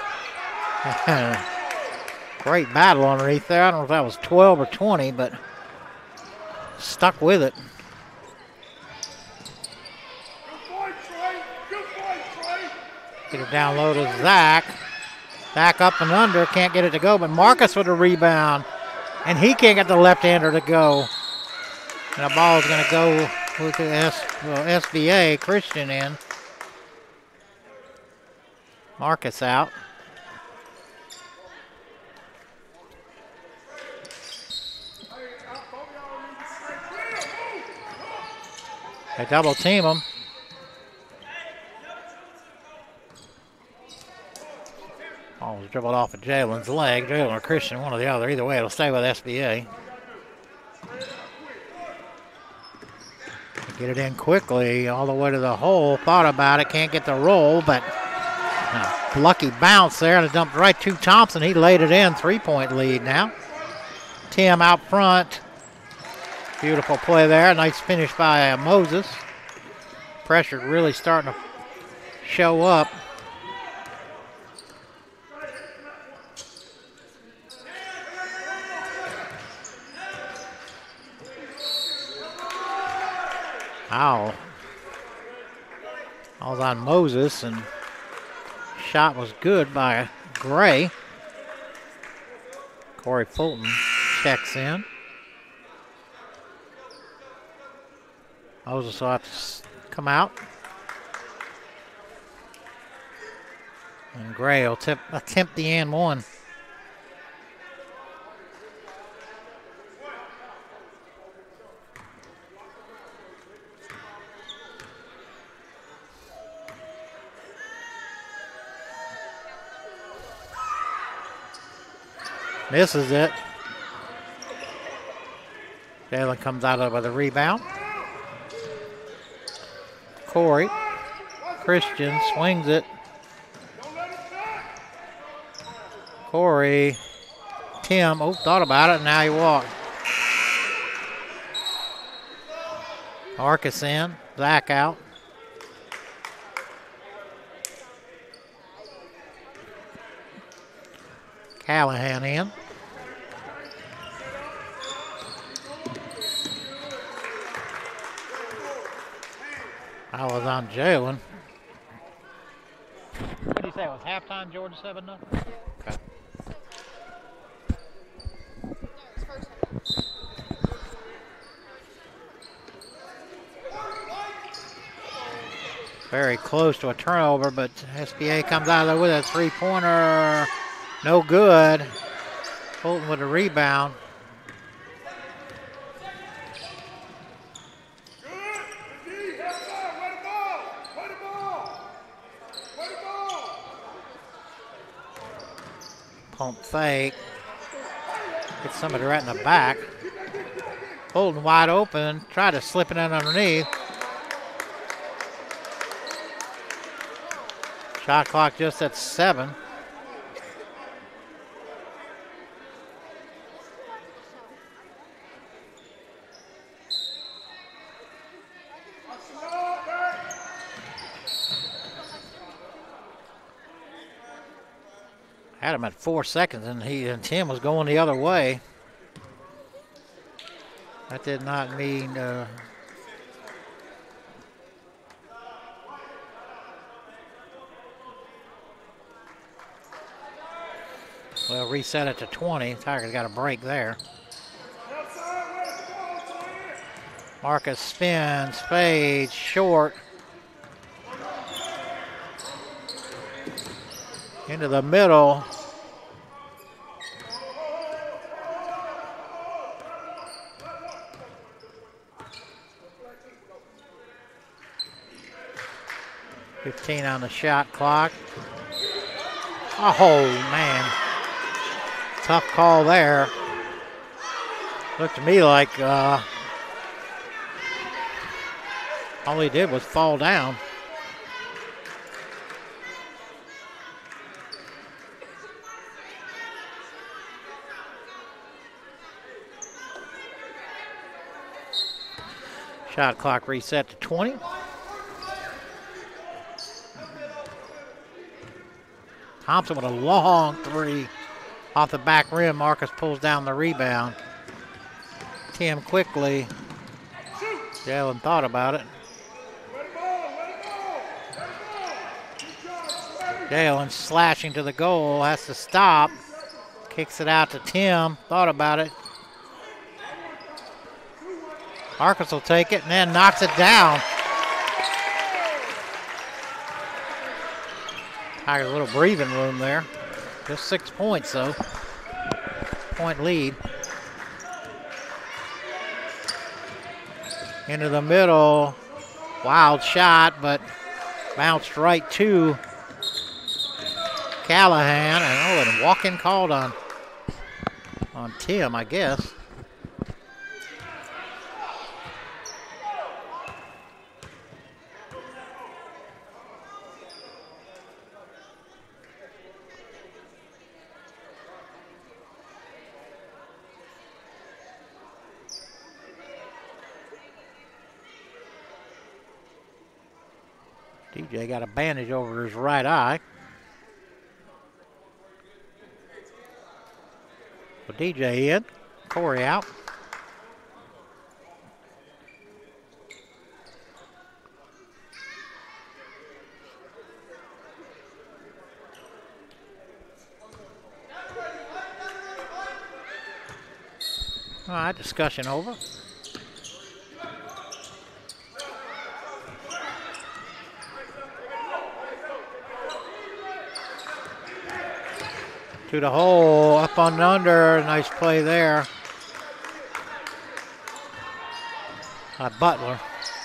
Great battle underneath there. I don't know if that was 12 or 20, but stuck with it. Get it down low to Zach. Zach up and under. Can't get it to go, but Marcus with a rebound. And he can't get the left-hander to go. And the ball is going to go with the SBA. Christian in. Marcus out. They double team him. Ball was dribbled off of Jalen's leg. Jalen or Christian, one or the other. Either way, it'll stay with SBA. Get it in quickly, all the way to the hole. Thought about it, can't get the roll, but lucky bounce there, and it dumped right to Thompson. He laid it in, 3-point lead now. Tim out front. Beautiful play there. Nice finish by Moses. Pressure really starting to show up. Foul. All's on Moses, and shot was good by Gray. Corey Fulton checks in. Moses will have to come out. And Gray will attempt the and one. Misses it. Jalen comes out with a rebound. Corey. Christian swings it. Corey. Tim. Oh, thought about it. Now he walked. Marcus in. Zach out. Callahan in. I was on Jalen. What did you say? It was halftime, Georgia 7-0? Okay. Very close to a turnover, but SBA comes out of there with a three-pointer. No good. Fulton with a rebound. Pump fake. Gets somebody right in the back. Fulton wide open. Tried to slip it in underneath. Shot clock just at 7. Had him at 4 seconds, and Tim was going the other way. That did not mean well, reset it to 20. Tigers got a break there. Marcus spins, fades, short. Into the middle. $15 on the shot clock. Oh, man. Tough call there. Looked to me like all he did was fall down. Shot clock reset to 20. Thompson with a long three off the back rim. Marcus pulls down the rebound. Tim quickly. Jalen thought about it. Jalen slashing to the goal, has to stop. Kicks it out to Tim. Thought about it. Marcus will take it and then knocks it down. Tigers a little breathing room there. Just 6 points though. Point lead. Into the middle. Wild shot, but bounced right to Callahan. And walk-in called on Tim, I guess. DJ got a bandage over his right eye. So DJ in, Corey out. All right, discussion over. To the hole, up on and under. Nice play there by Butler.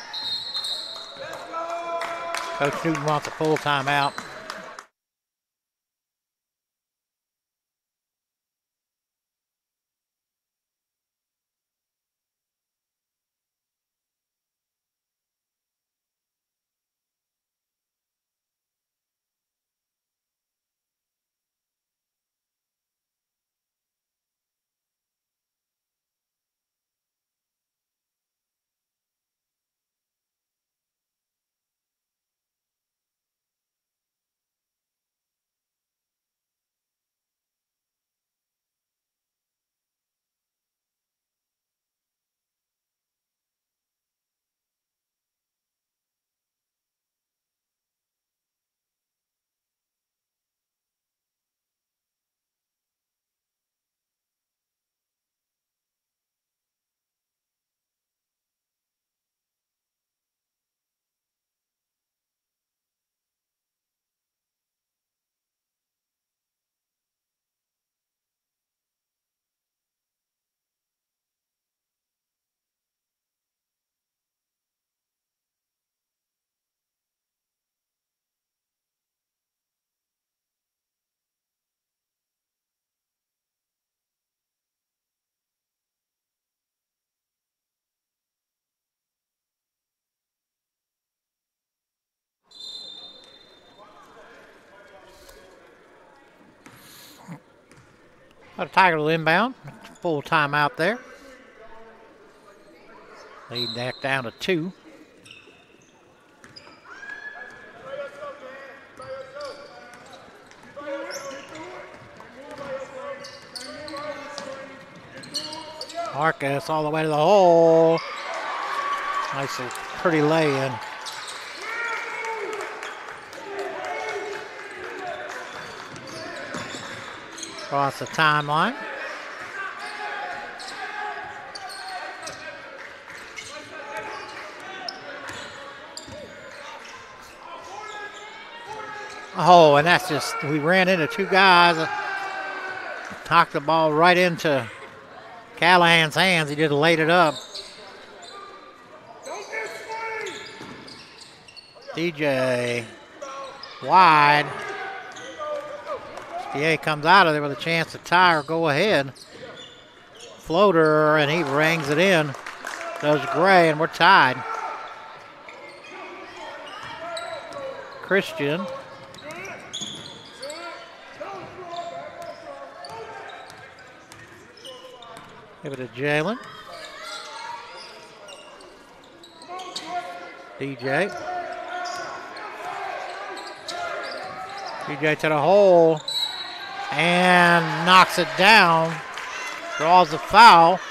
Coach Newton wants a full timeout. A Tiger will inbound. Full timeout there. Lead back down to 2. Marcus all the way to the hole. Nice, pretty lay-in. Across the timeline. Oh, and that's just, we ran into two guys. Knocked the ball right into Callahan's hands. He just laid it up. DJ wide. PA comes out of there with a chance to tie or go ahead. Floater, and he rings it in. Does Gray, and we're tied. Christian. Give it to Jalen. DJ. DJ to the hole and knocks it down. Draws the foul.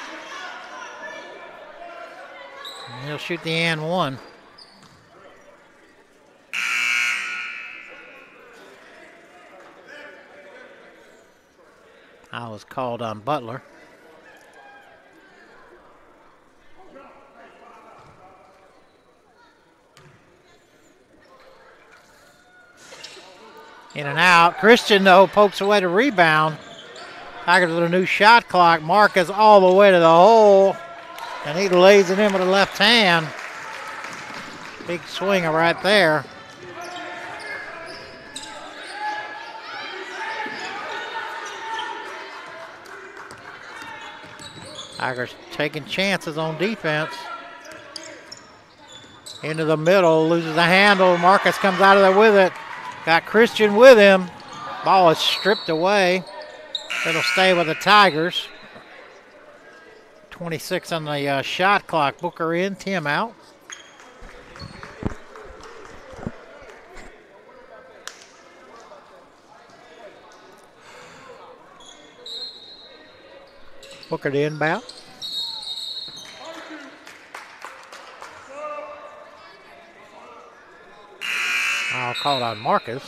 And he'll shoot the and one. I was called on Butler. In and out. Christian, though, pokes away the rebound. Tigers with a new shot clock. Marcus all the way to the hole. And he lays it in with the left hand. Big swinger right there. Tigers taking chances on defense. Into the middle, loses the handle. Marcus comes out of there with it. Got Christian with him. Ball is stripped away. It'll stay with the Tigers. 26 on the shot clock. Booker in, Tim out. Booker to inbound. I'll call it on Marcus.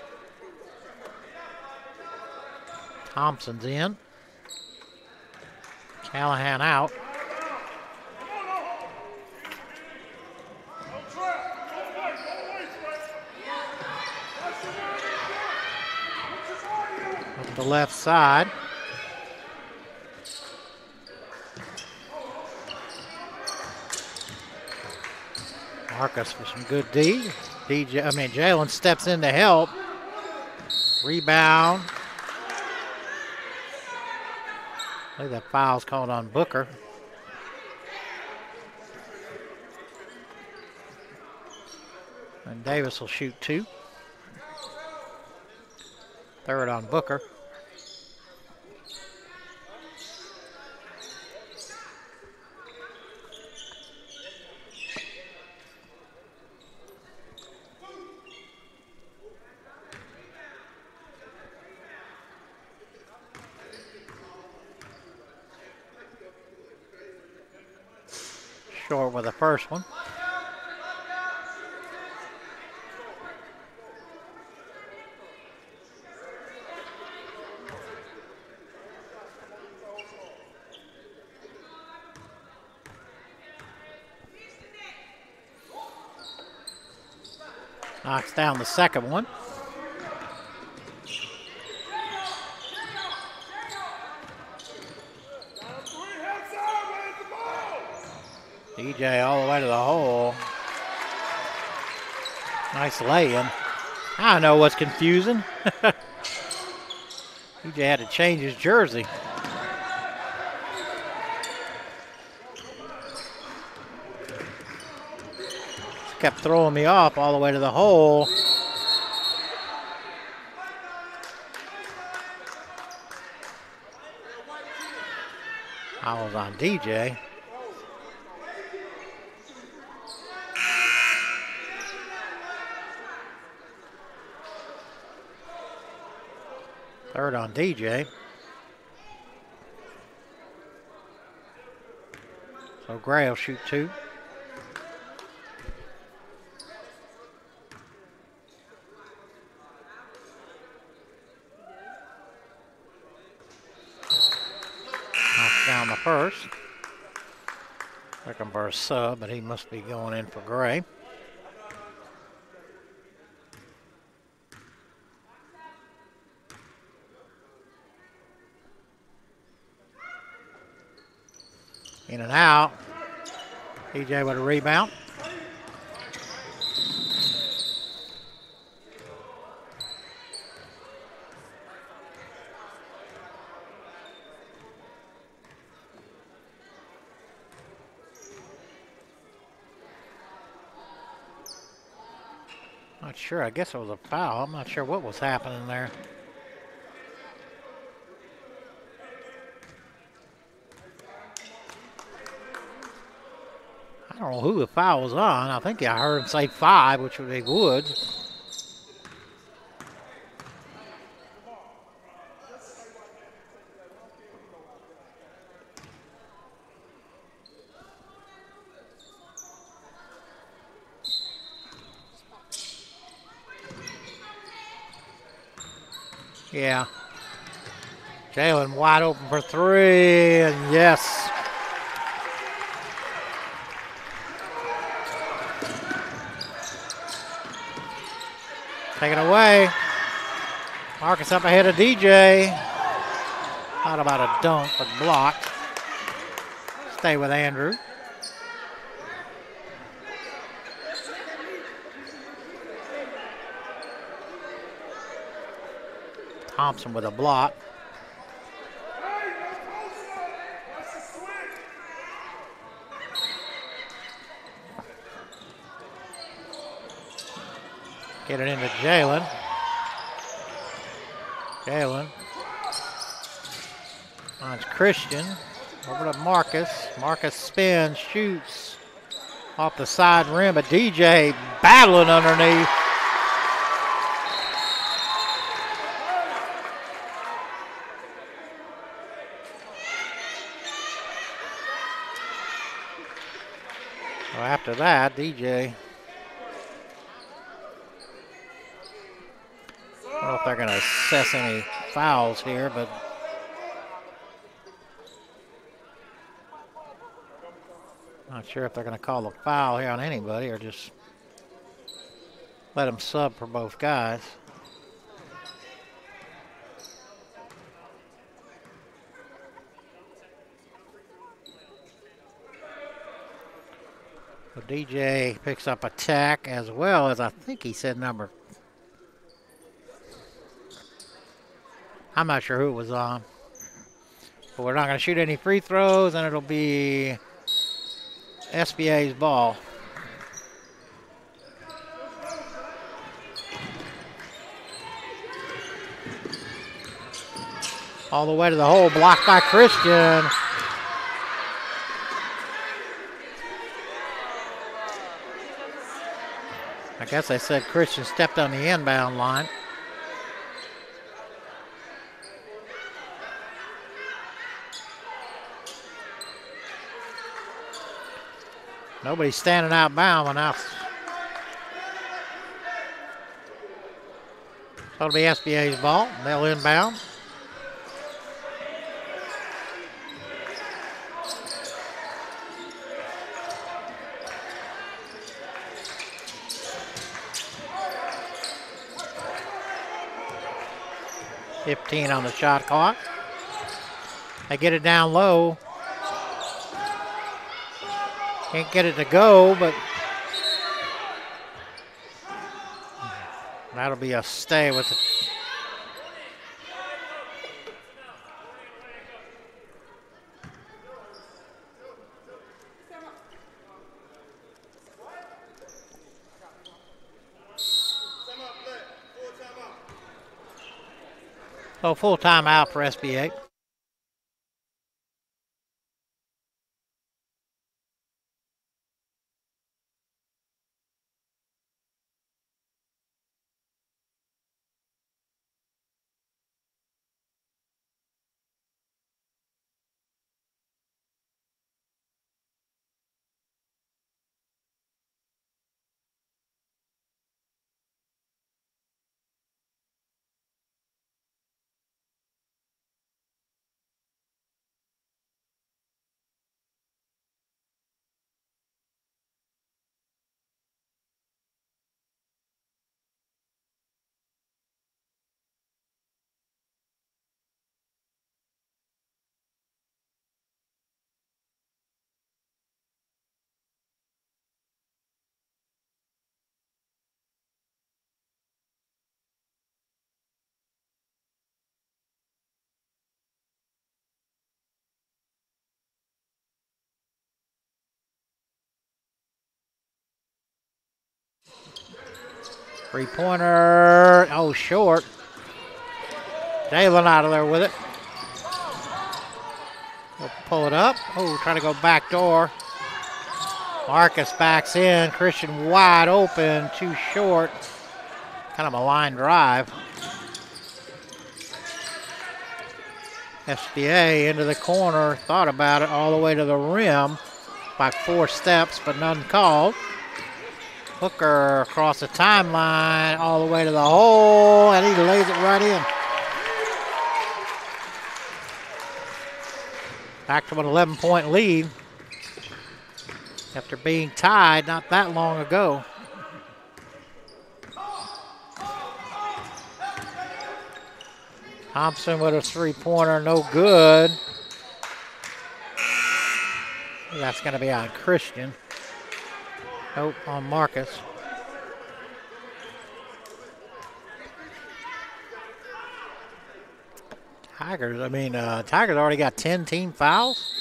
Thompson's in. Callahan out. Up the left side. Marcus for some good D. Jalen steps in to help. Rebound. I think that foul's called on Booker. And Davis will shoot two. Third on Booker. Short with the first one. Knocks down the second one. DJ all the way to the hole. Nice lay-in. I know what's confusing. DJ had to change his jersey. Kept throwing me off all the way to the hole. I was on DJ. Third on DJ. So Gray will shoot 2. Knocks down the first. Looking for a sub, but he must be going in for Gray. In and out. DJ with a rebound. Not sure. I guess it was a foul. I'm not sure what was happening there. I don't know who the foul was on. I think I heard him say 5, which would be Woods. Yeah. Jalen wide open for 3, and yes. Taken away. Marcus up ahead of DJ. Not about a dunk, but blocked. Stay with Andrew. Thompson with a block. Get it into Jalen. Jalen finds Christian. Over to Marcus. Marcus spins, shoots off the side rim, but DJ battling underneath. Well, after that, DJ. I don't know if they're going to assess any fouls here, but not sure if they're going to call a foul here on anybody or just let them sub for both guys. So DJ picks up attack as well as I think he said number. I'm not sure who it was on. But we're not going to shoot any free throws, and it'll be SBA's ball. All the way to the hole, blocked by Christian. I guess they said Christian stepped on the inbound line. Nobody's standing outbound now. So it'll be SBA's ball. They'll inbound. .15 on the shot clock. They get it down low. Can't get it to go, but that'll be a stay with it. So full timeout for SBA. Three-pointer. Oh, short. Jalen out of there with it. He'll pull it up. Oh, trying to go back door. Marcus backs in. Christian wide open. Too short. Kind of a line drive. SBA into the corner. Thought about it all the way to the rim by 4 steps, but none called. Booker across the timeline all the way to the hole, and he lays it right in. Back to an 11-point lead after being tied not that long ago. Thompson with a three-pointer, no good. That's going to be on Christian. Nope, on Marcus. Tigers already got 10 team fouls.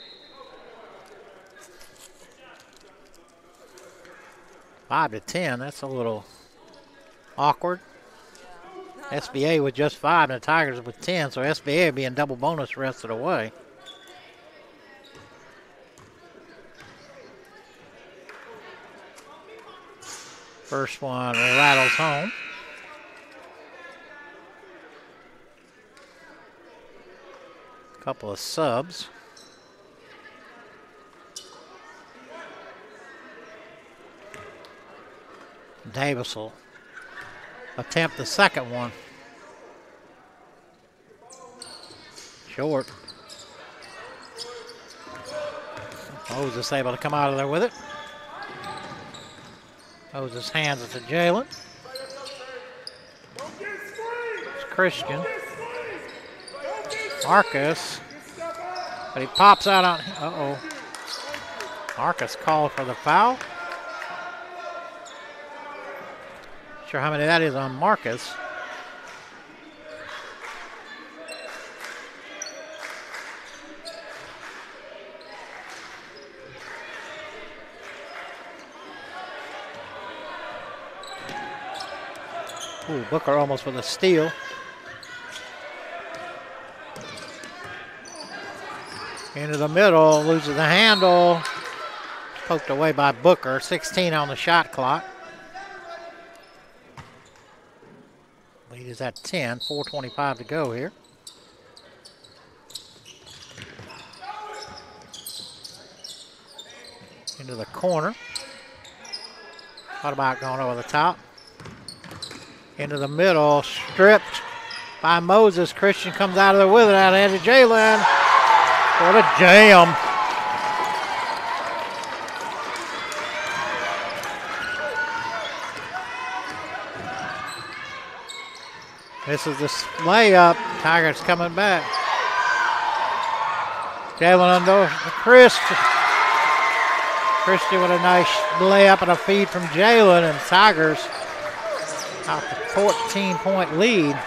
Five to 10, that's a little awkward. SBA with just 5 and the Tigers with 10, so SBA would be in double bonus the rest of the way. First one rattles home. Couple of subs. Davis will attempt the second one. Short. Moses able to come out of there with it. Moses hands it to Jalen. It's Christian. Marcus. But he pops out on, uh-oh. Marcus called for the foul. Sure how many that is on Marcus. Ooh, Booker almost with a steal. Into the middle, loses the handle. Poked away by Booker, 16 on the shot clock. Lead is at 10, 4:25 to go here. Into the corner. Thought about going over the top. Into the middle, stripped by Moses. Christian comes out of there with it, out ahead of Jalen. What a jam. This is the layup. Tigers coming back. Jalen under Christian. Christian with a nice layup and a feed from Jalen, and Tigers out to 14-point lead.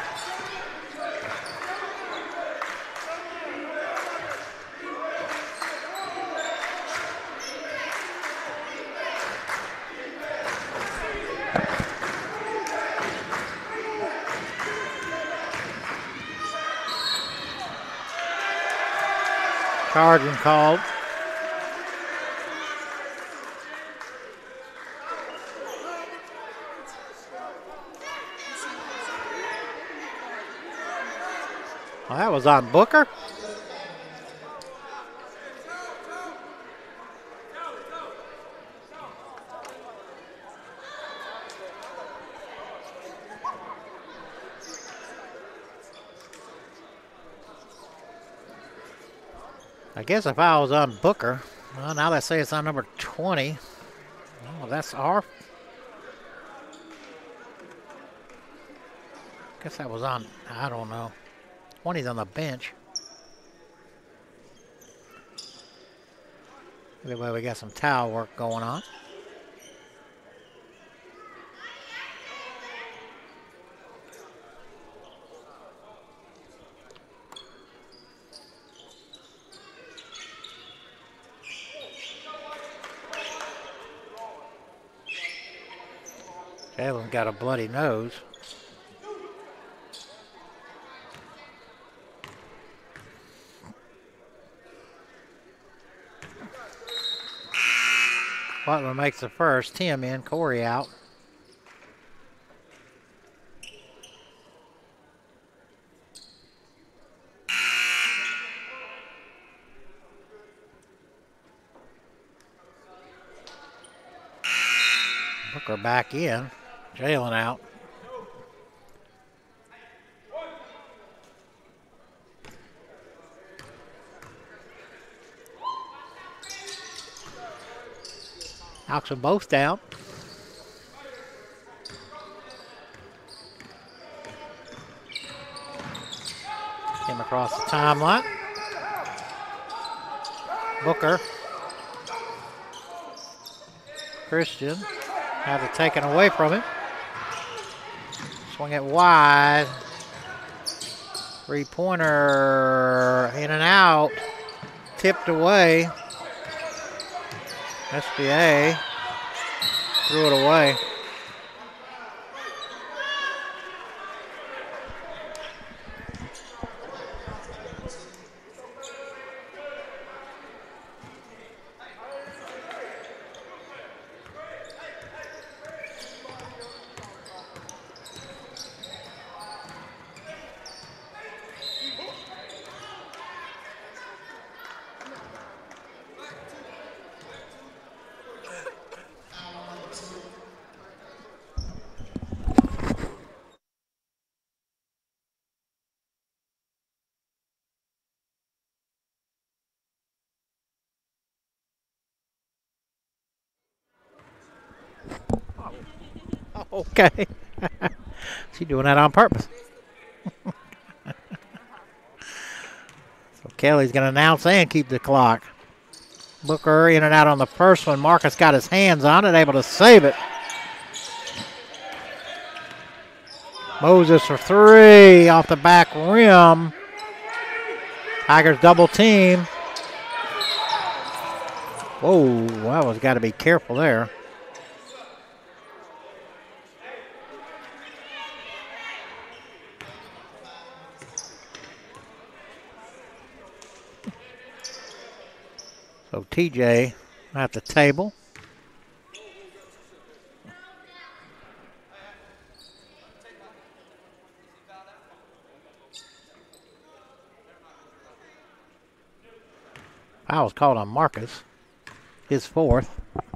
Charging called. Well, that was on Booker. I guess if I was on Booker, well, now they say it's on number 20. Oh, that's our. Guess that was on, I don't know. 20's on the bench. Anyway, we got some towel work going on. Jalen got a bloody nose. Butler makes the first. Tim in, Corey out. Booker back in. Jalen out. Knocks them both down. Came across the timeline. Booker. Christian had it taken away from him. Swing it wide. Three-pointer in and out. Tipped away. SBA threw it away. Okay. She's doing that on purpose. So Kelly's going to announce and keep the clock. Booker in and out on the first one. Marcus got his hands on it, able to save it. Moses for three off the back rim. Tigers double team. Whoa, that was got to be careful there. So TJ at the table. Foul was called on Marcus, his fourth.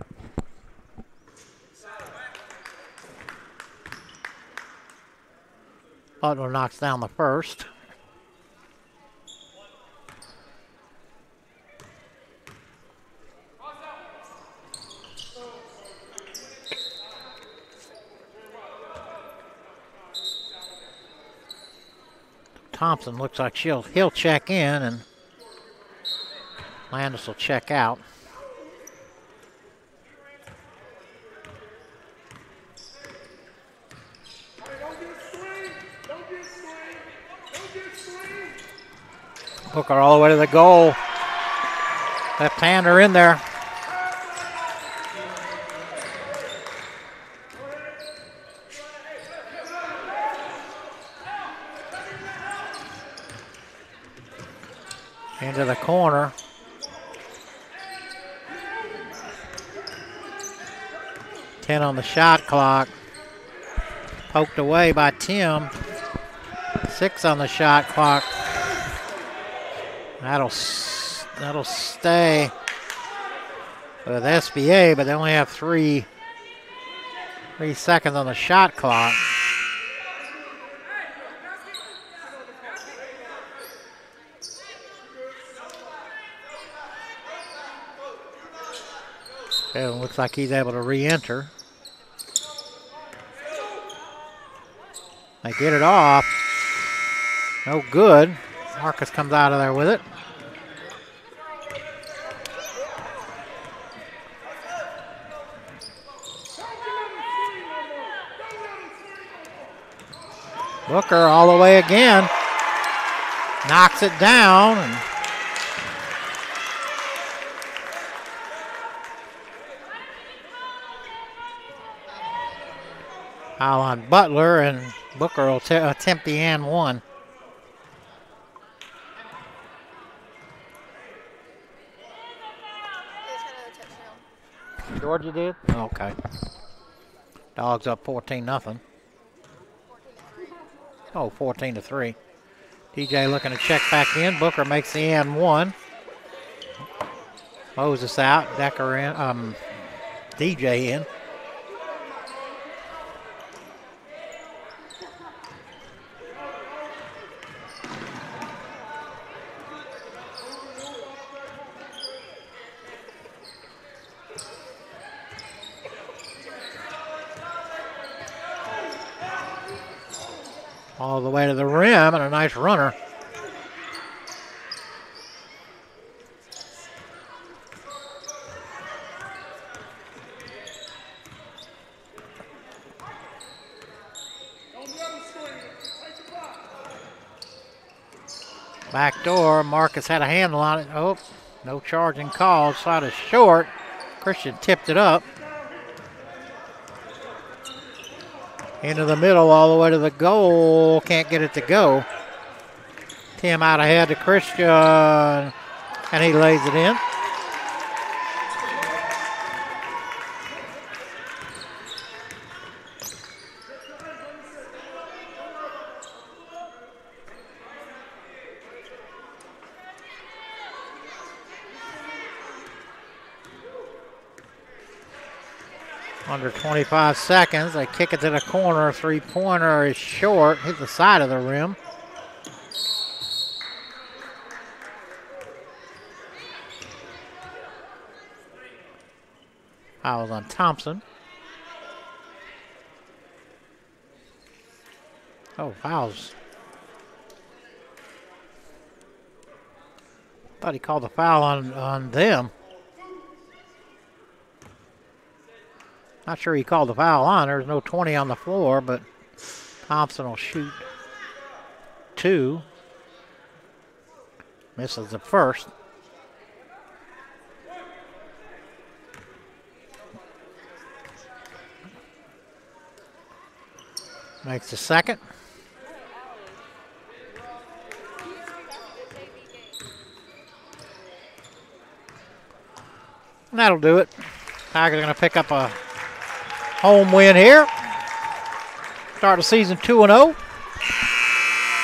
Butler knocks down the first. Thompson looks like he'll check in, and Landis will check out. Booker all the way to the goal. Left-hander in there. Into the corner. Ten on the shot clock. Poked away by Tim. 6 on the shot clock. That'll stay with SBA, but they only have 3 seconds on the shot clock. It looks like he's able to re-enter. They get it off. No good. Marcus comes out of there with it. Booker all the way again. Knocks it down. And Foul on Butler, and Booker will attempt the and one. Georgia did? Okay. Dogs up 14-0. Oh, 14-3. DJ looking to check back in. Booker makes the and one. Moses out. Decker in. DJ in. All the way to the rim, and a nice runner. Back door, Marcus had a handle on it. Oh, no charging called. Shot is short. Christian tipped it up. Into the middle, all the way to the goal. Can't get it to go. Tim out ahead to Christian, and he lays it in. Under 25 seconds, they kick it to the corner. Three-pointer is short, hit the side of the rim. Fouls on Thompson. Oh, fouls. Thought he called a foul on them. Not sure he called the foul on. There's no 20 on the floor, but Thompson will shoot two. Misses the first. Makes the second. And that'll do it. Tigers are going to pick up a home win here. Start the season 2-0.